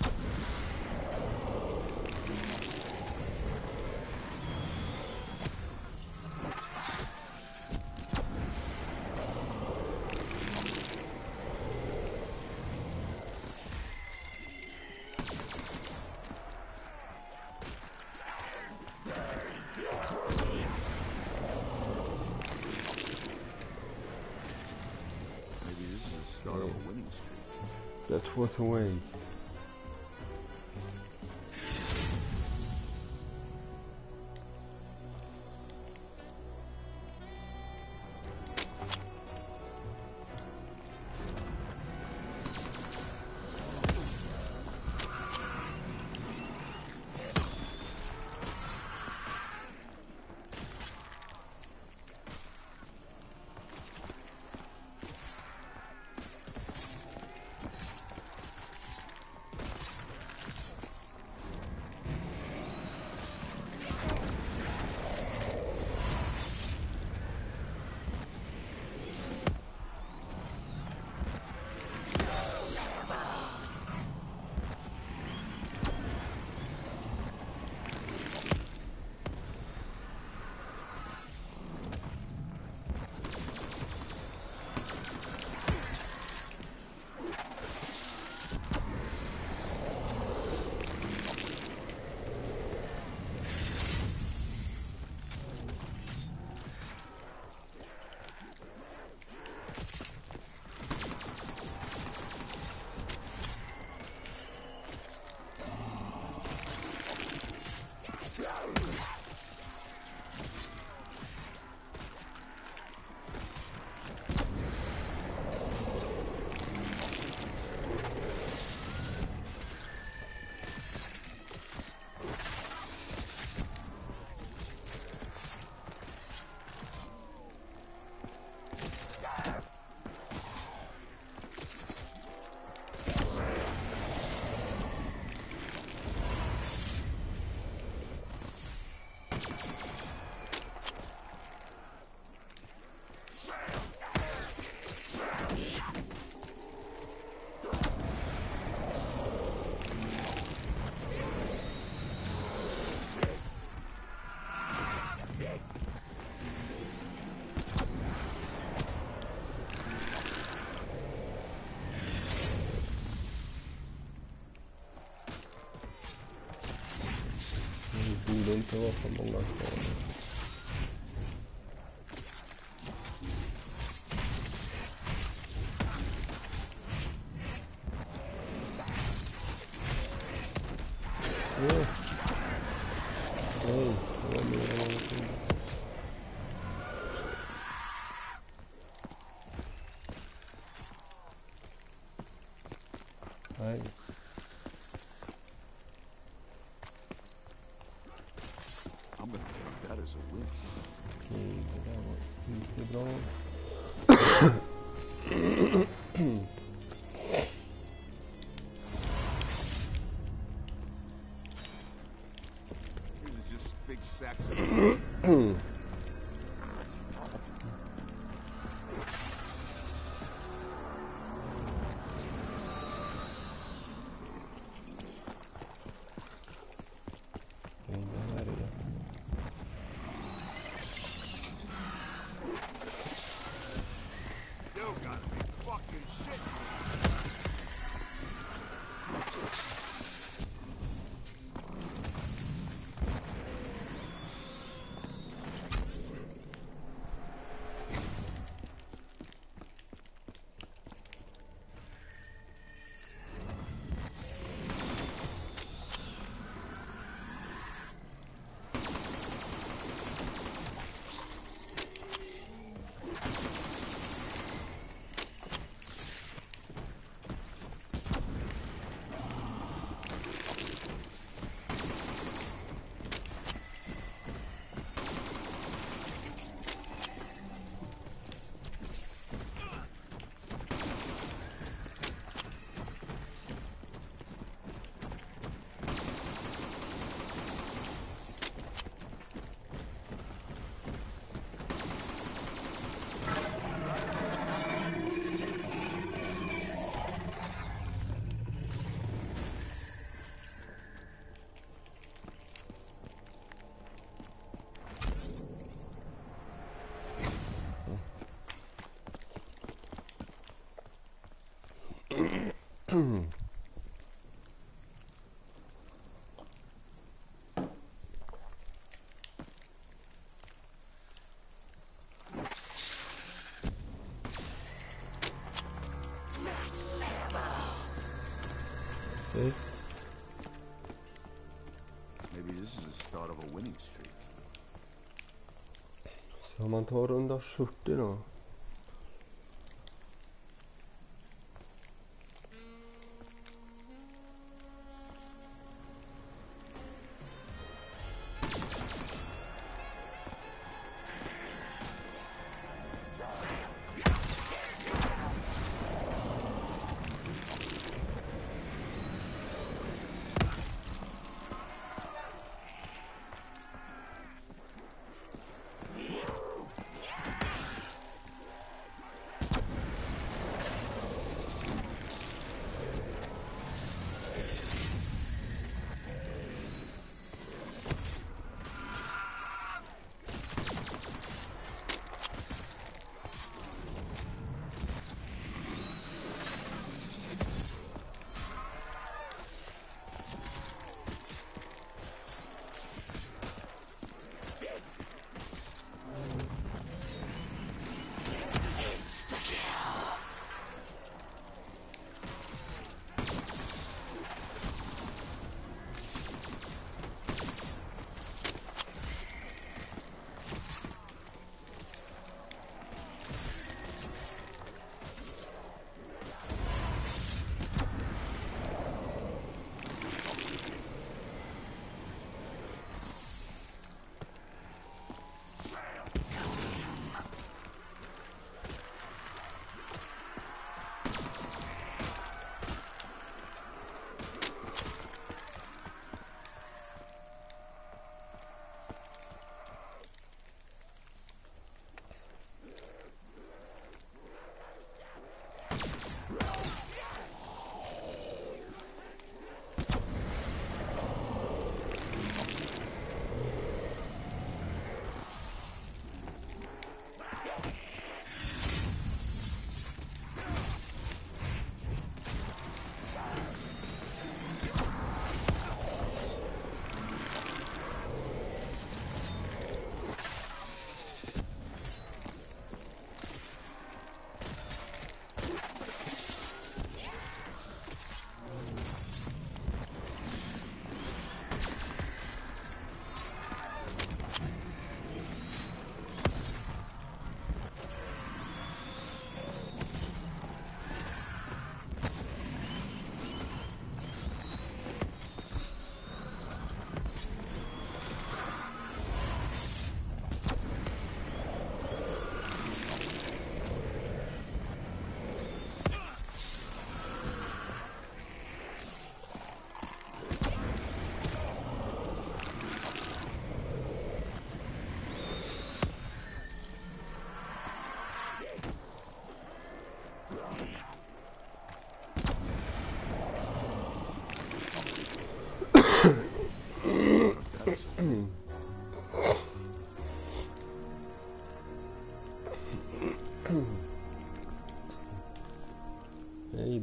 That was a waste. inte vara så många kvar. Ja. Nej, det var mer än någonting. Nej. I'm gonna take that as a win. Okej, det där var inte bra. These are just big sacks of Okay. Maybe this is the start of a winning streak. Så om man tar runda fyrtio då.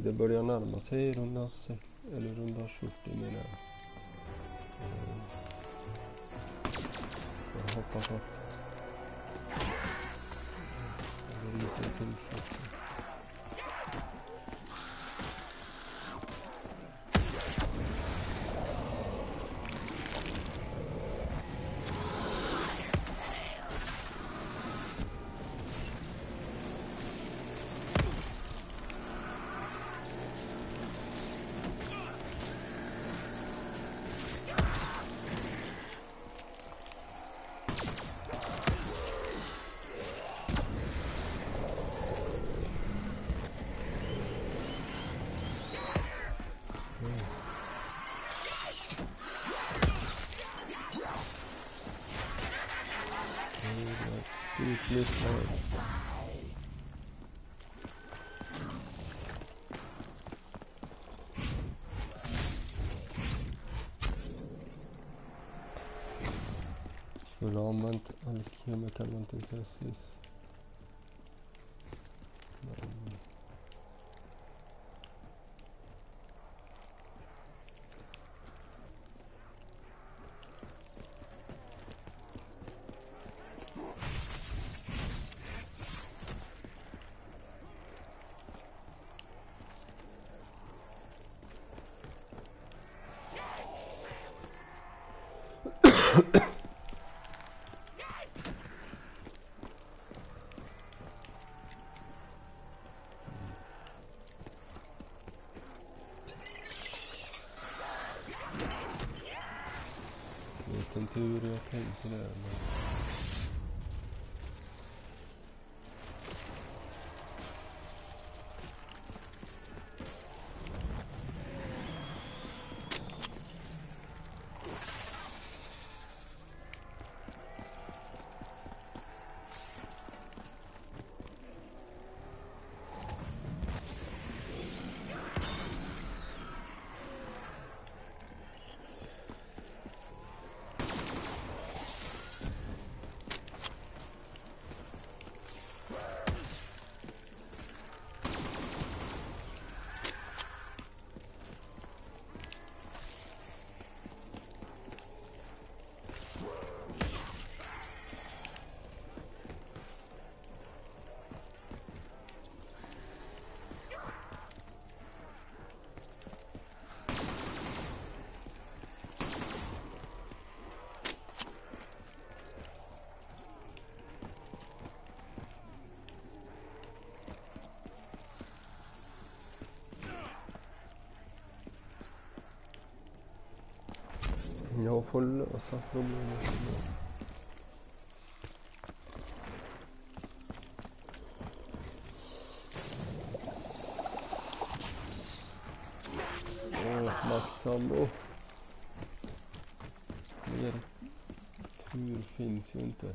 det börjar närma sig runda sex eller runda fyrtio menar jag. Eh, Jag hoppas att det är lite tillfälligt. Utlösare. Skulle ha använt alkemiker någonting precis. Men... Jag vet inte hur jag tänkte där, men... Jag får lösa problemet. Åh, maxambo. Mer tur finns ju inte.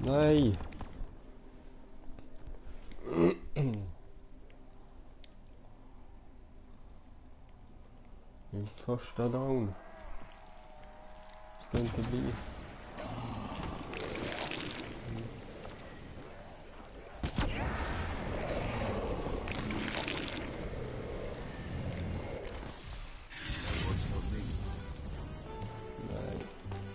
Nej. Min första down. Ska inte bli. Nej.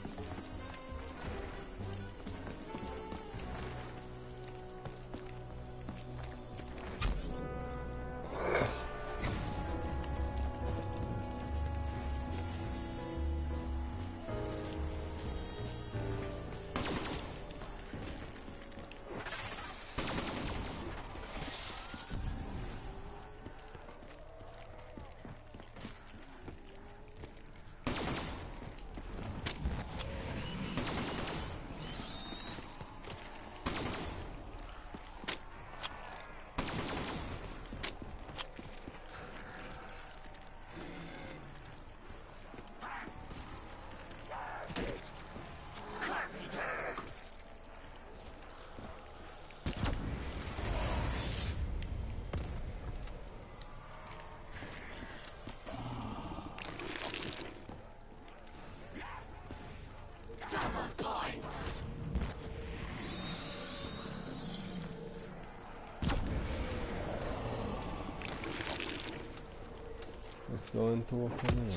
Jag ska inte åka ner.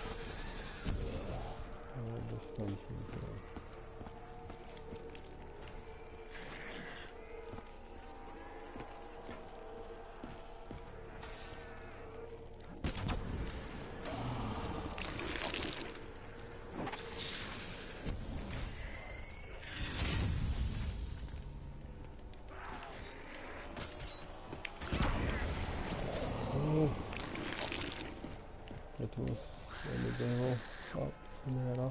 Ja, det stämmer inte. Jag tror att det var ja, nära.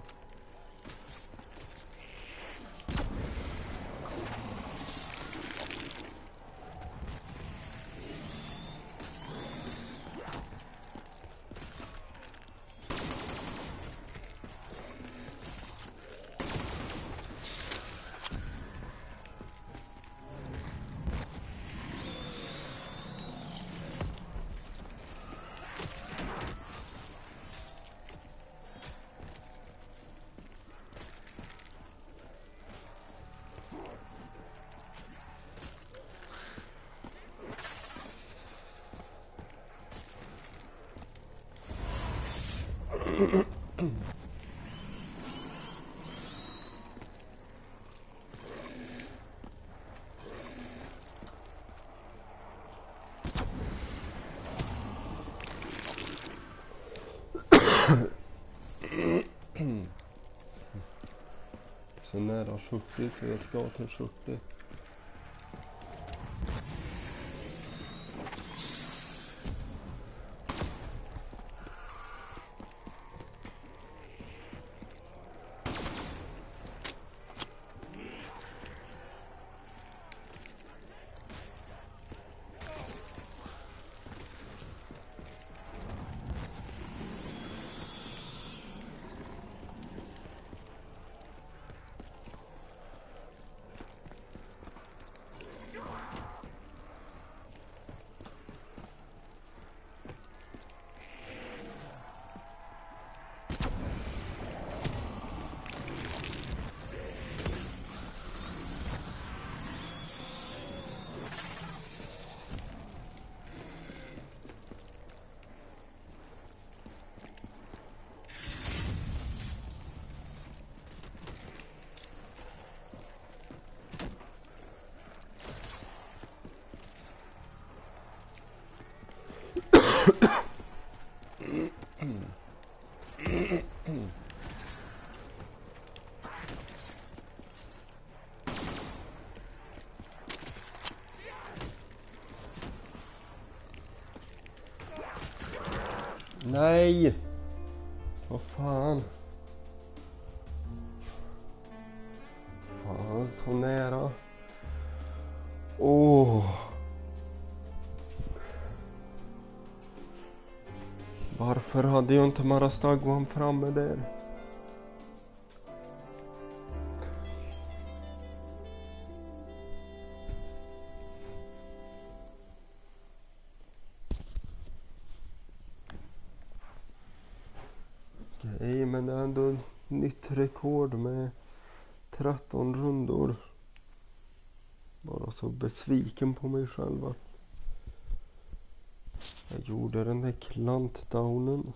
Så nära sjuttio så jag ska till sjuttio. Nej! Vad fan? Fan, så nära. Åh! Oh. Varför hade jag inte Marastagwan framme där? men det är ändå nytt rekord med tretton rundor. Bara så besviken på mig själv att jag gjorde den där klantdownen.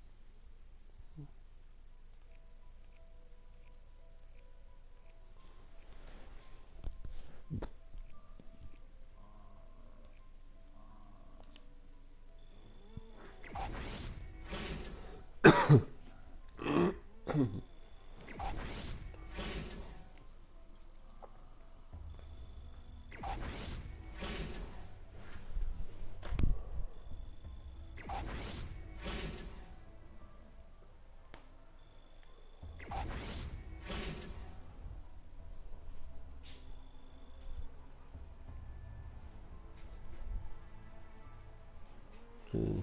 Okej.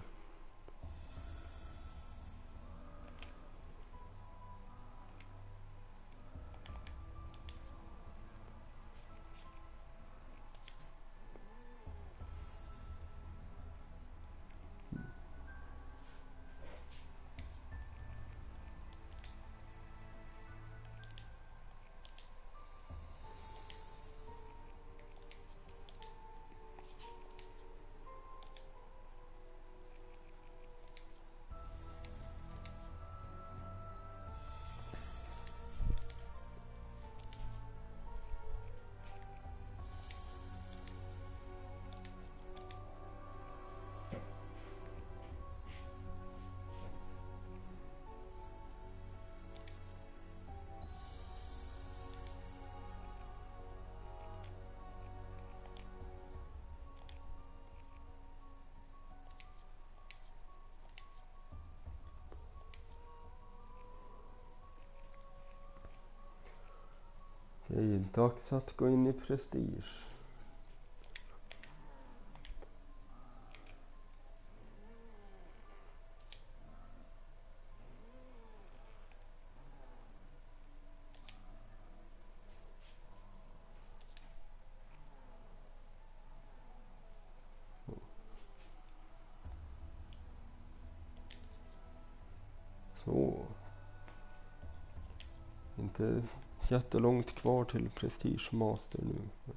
Det är ju dags att gå in i prestige. Så. Inte jättelångt kvar till Prestige Master nu.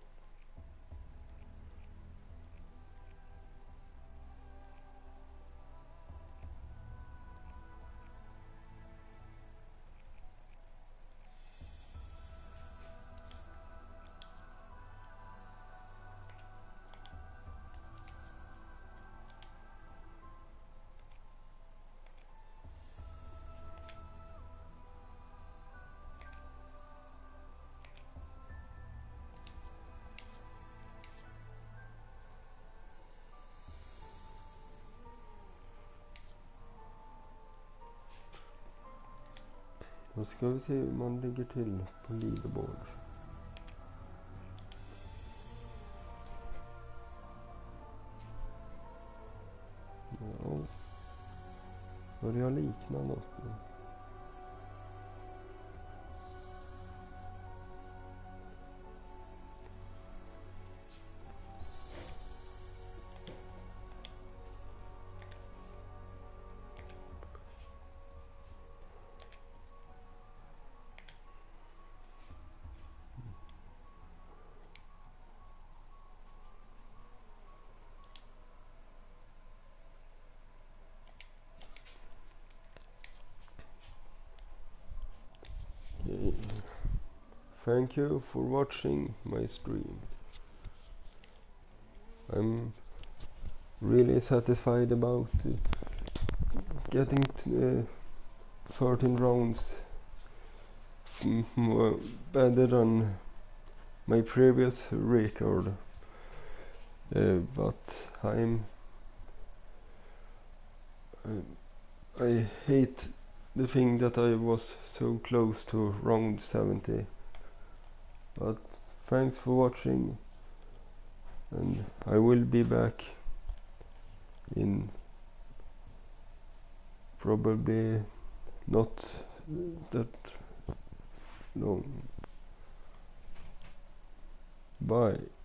Då ska vi se hur man ligger till på leaderboard. Ja. Börjar likna något nu. Okay. Thank you for watching my stream. I'm really satisfied about uh, getting to, uh, thirteen rounds more better than my previous record. Uh, but I'm uh, I hate the thing that I was so close to round seventy. But thanks for watching, and I will be back in probably not that long. Bye.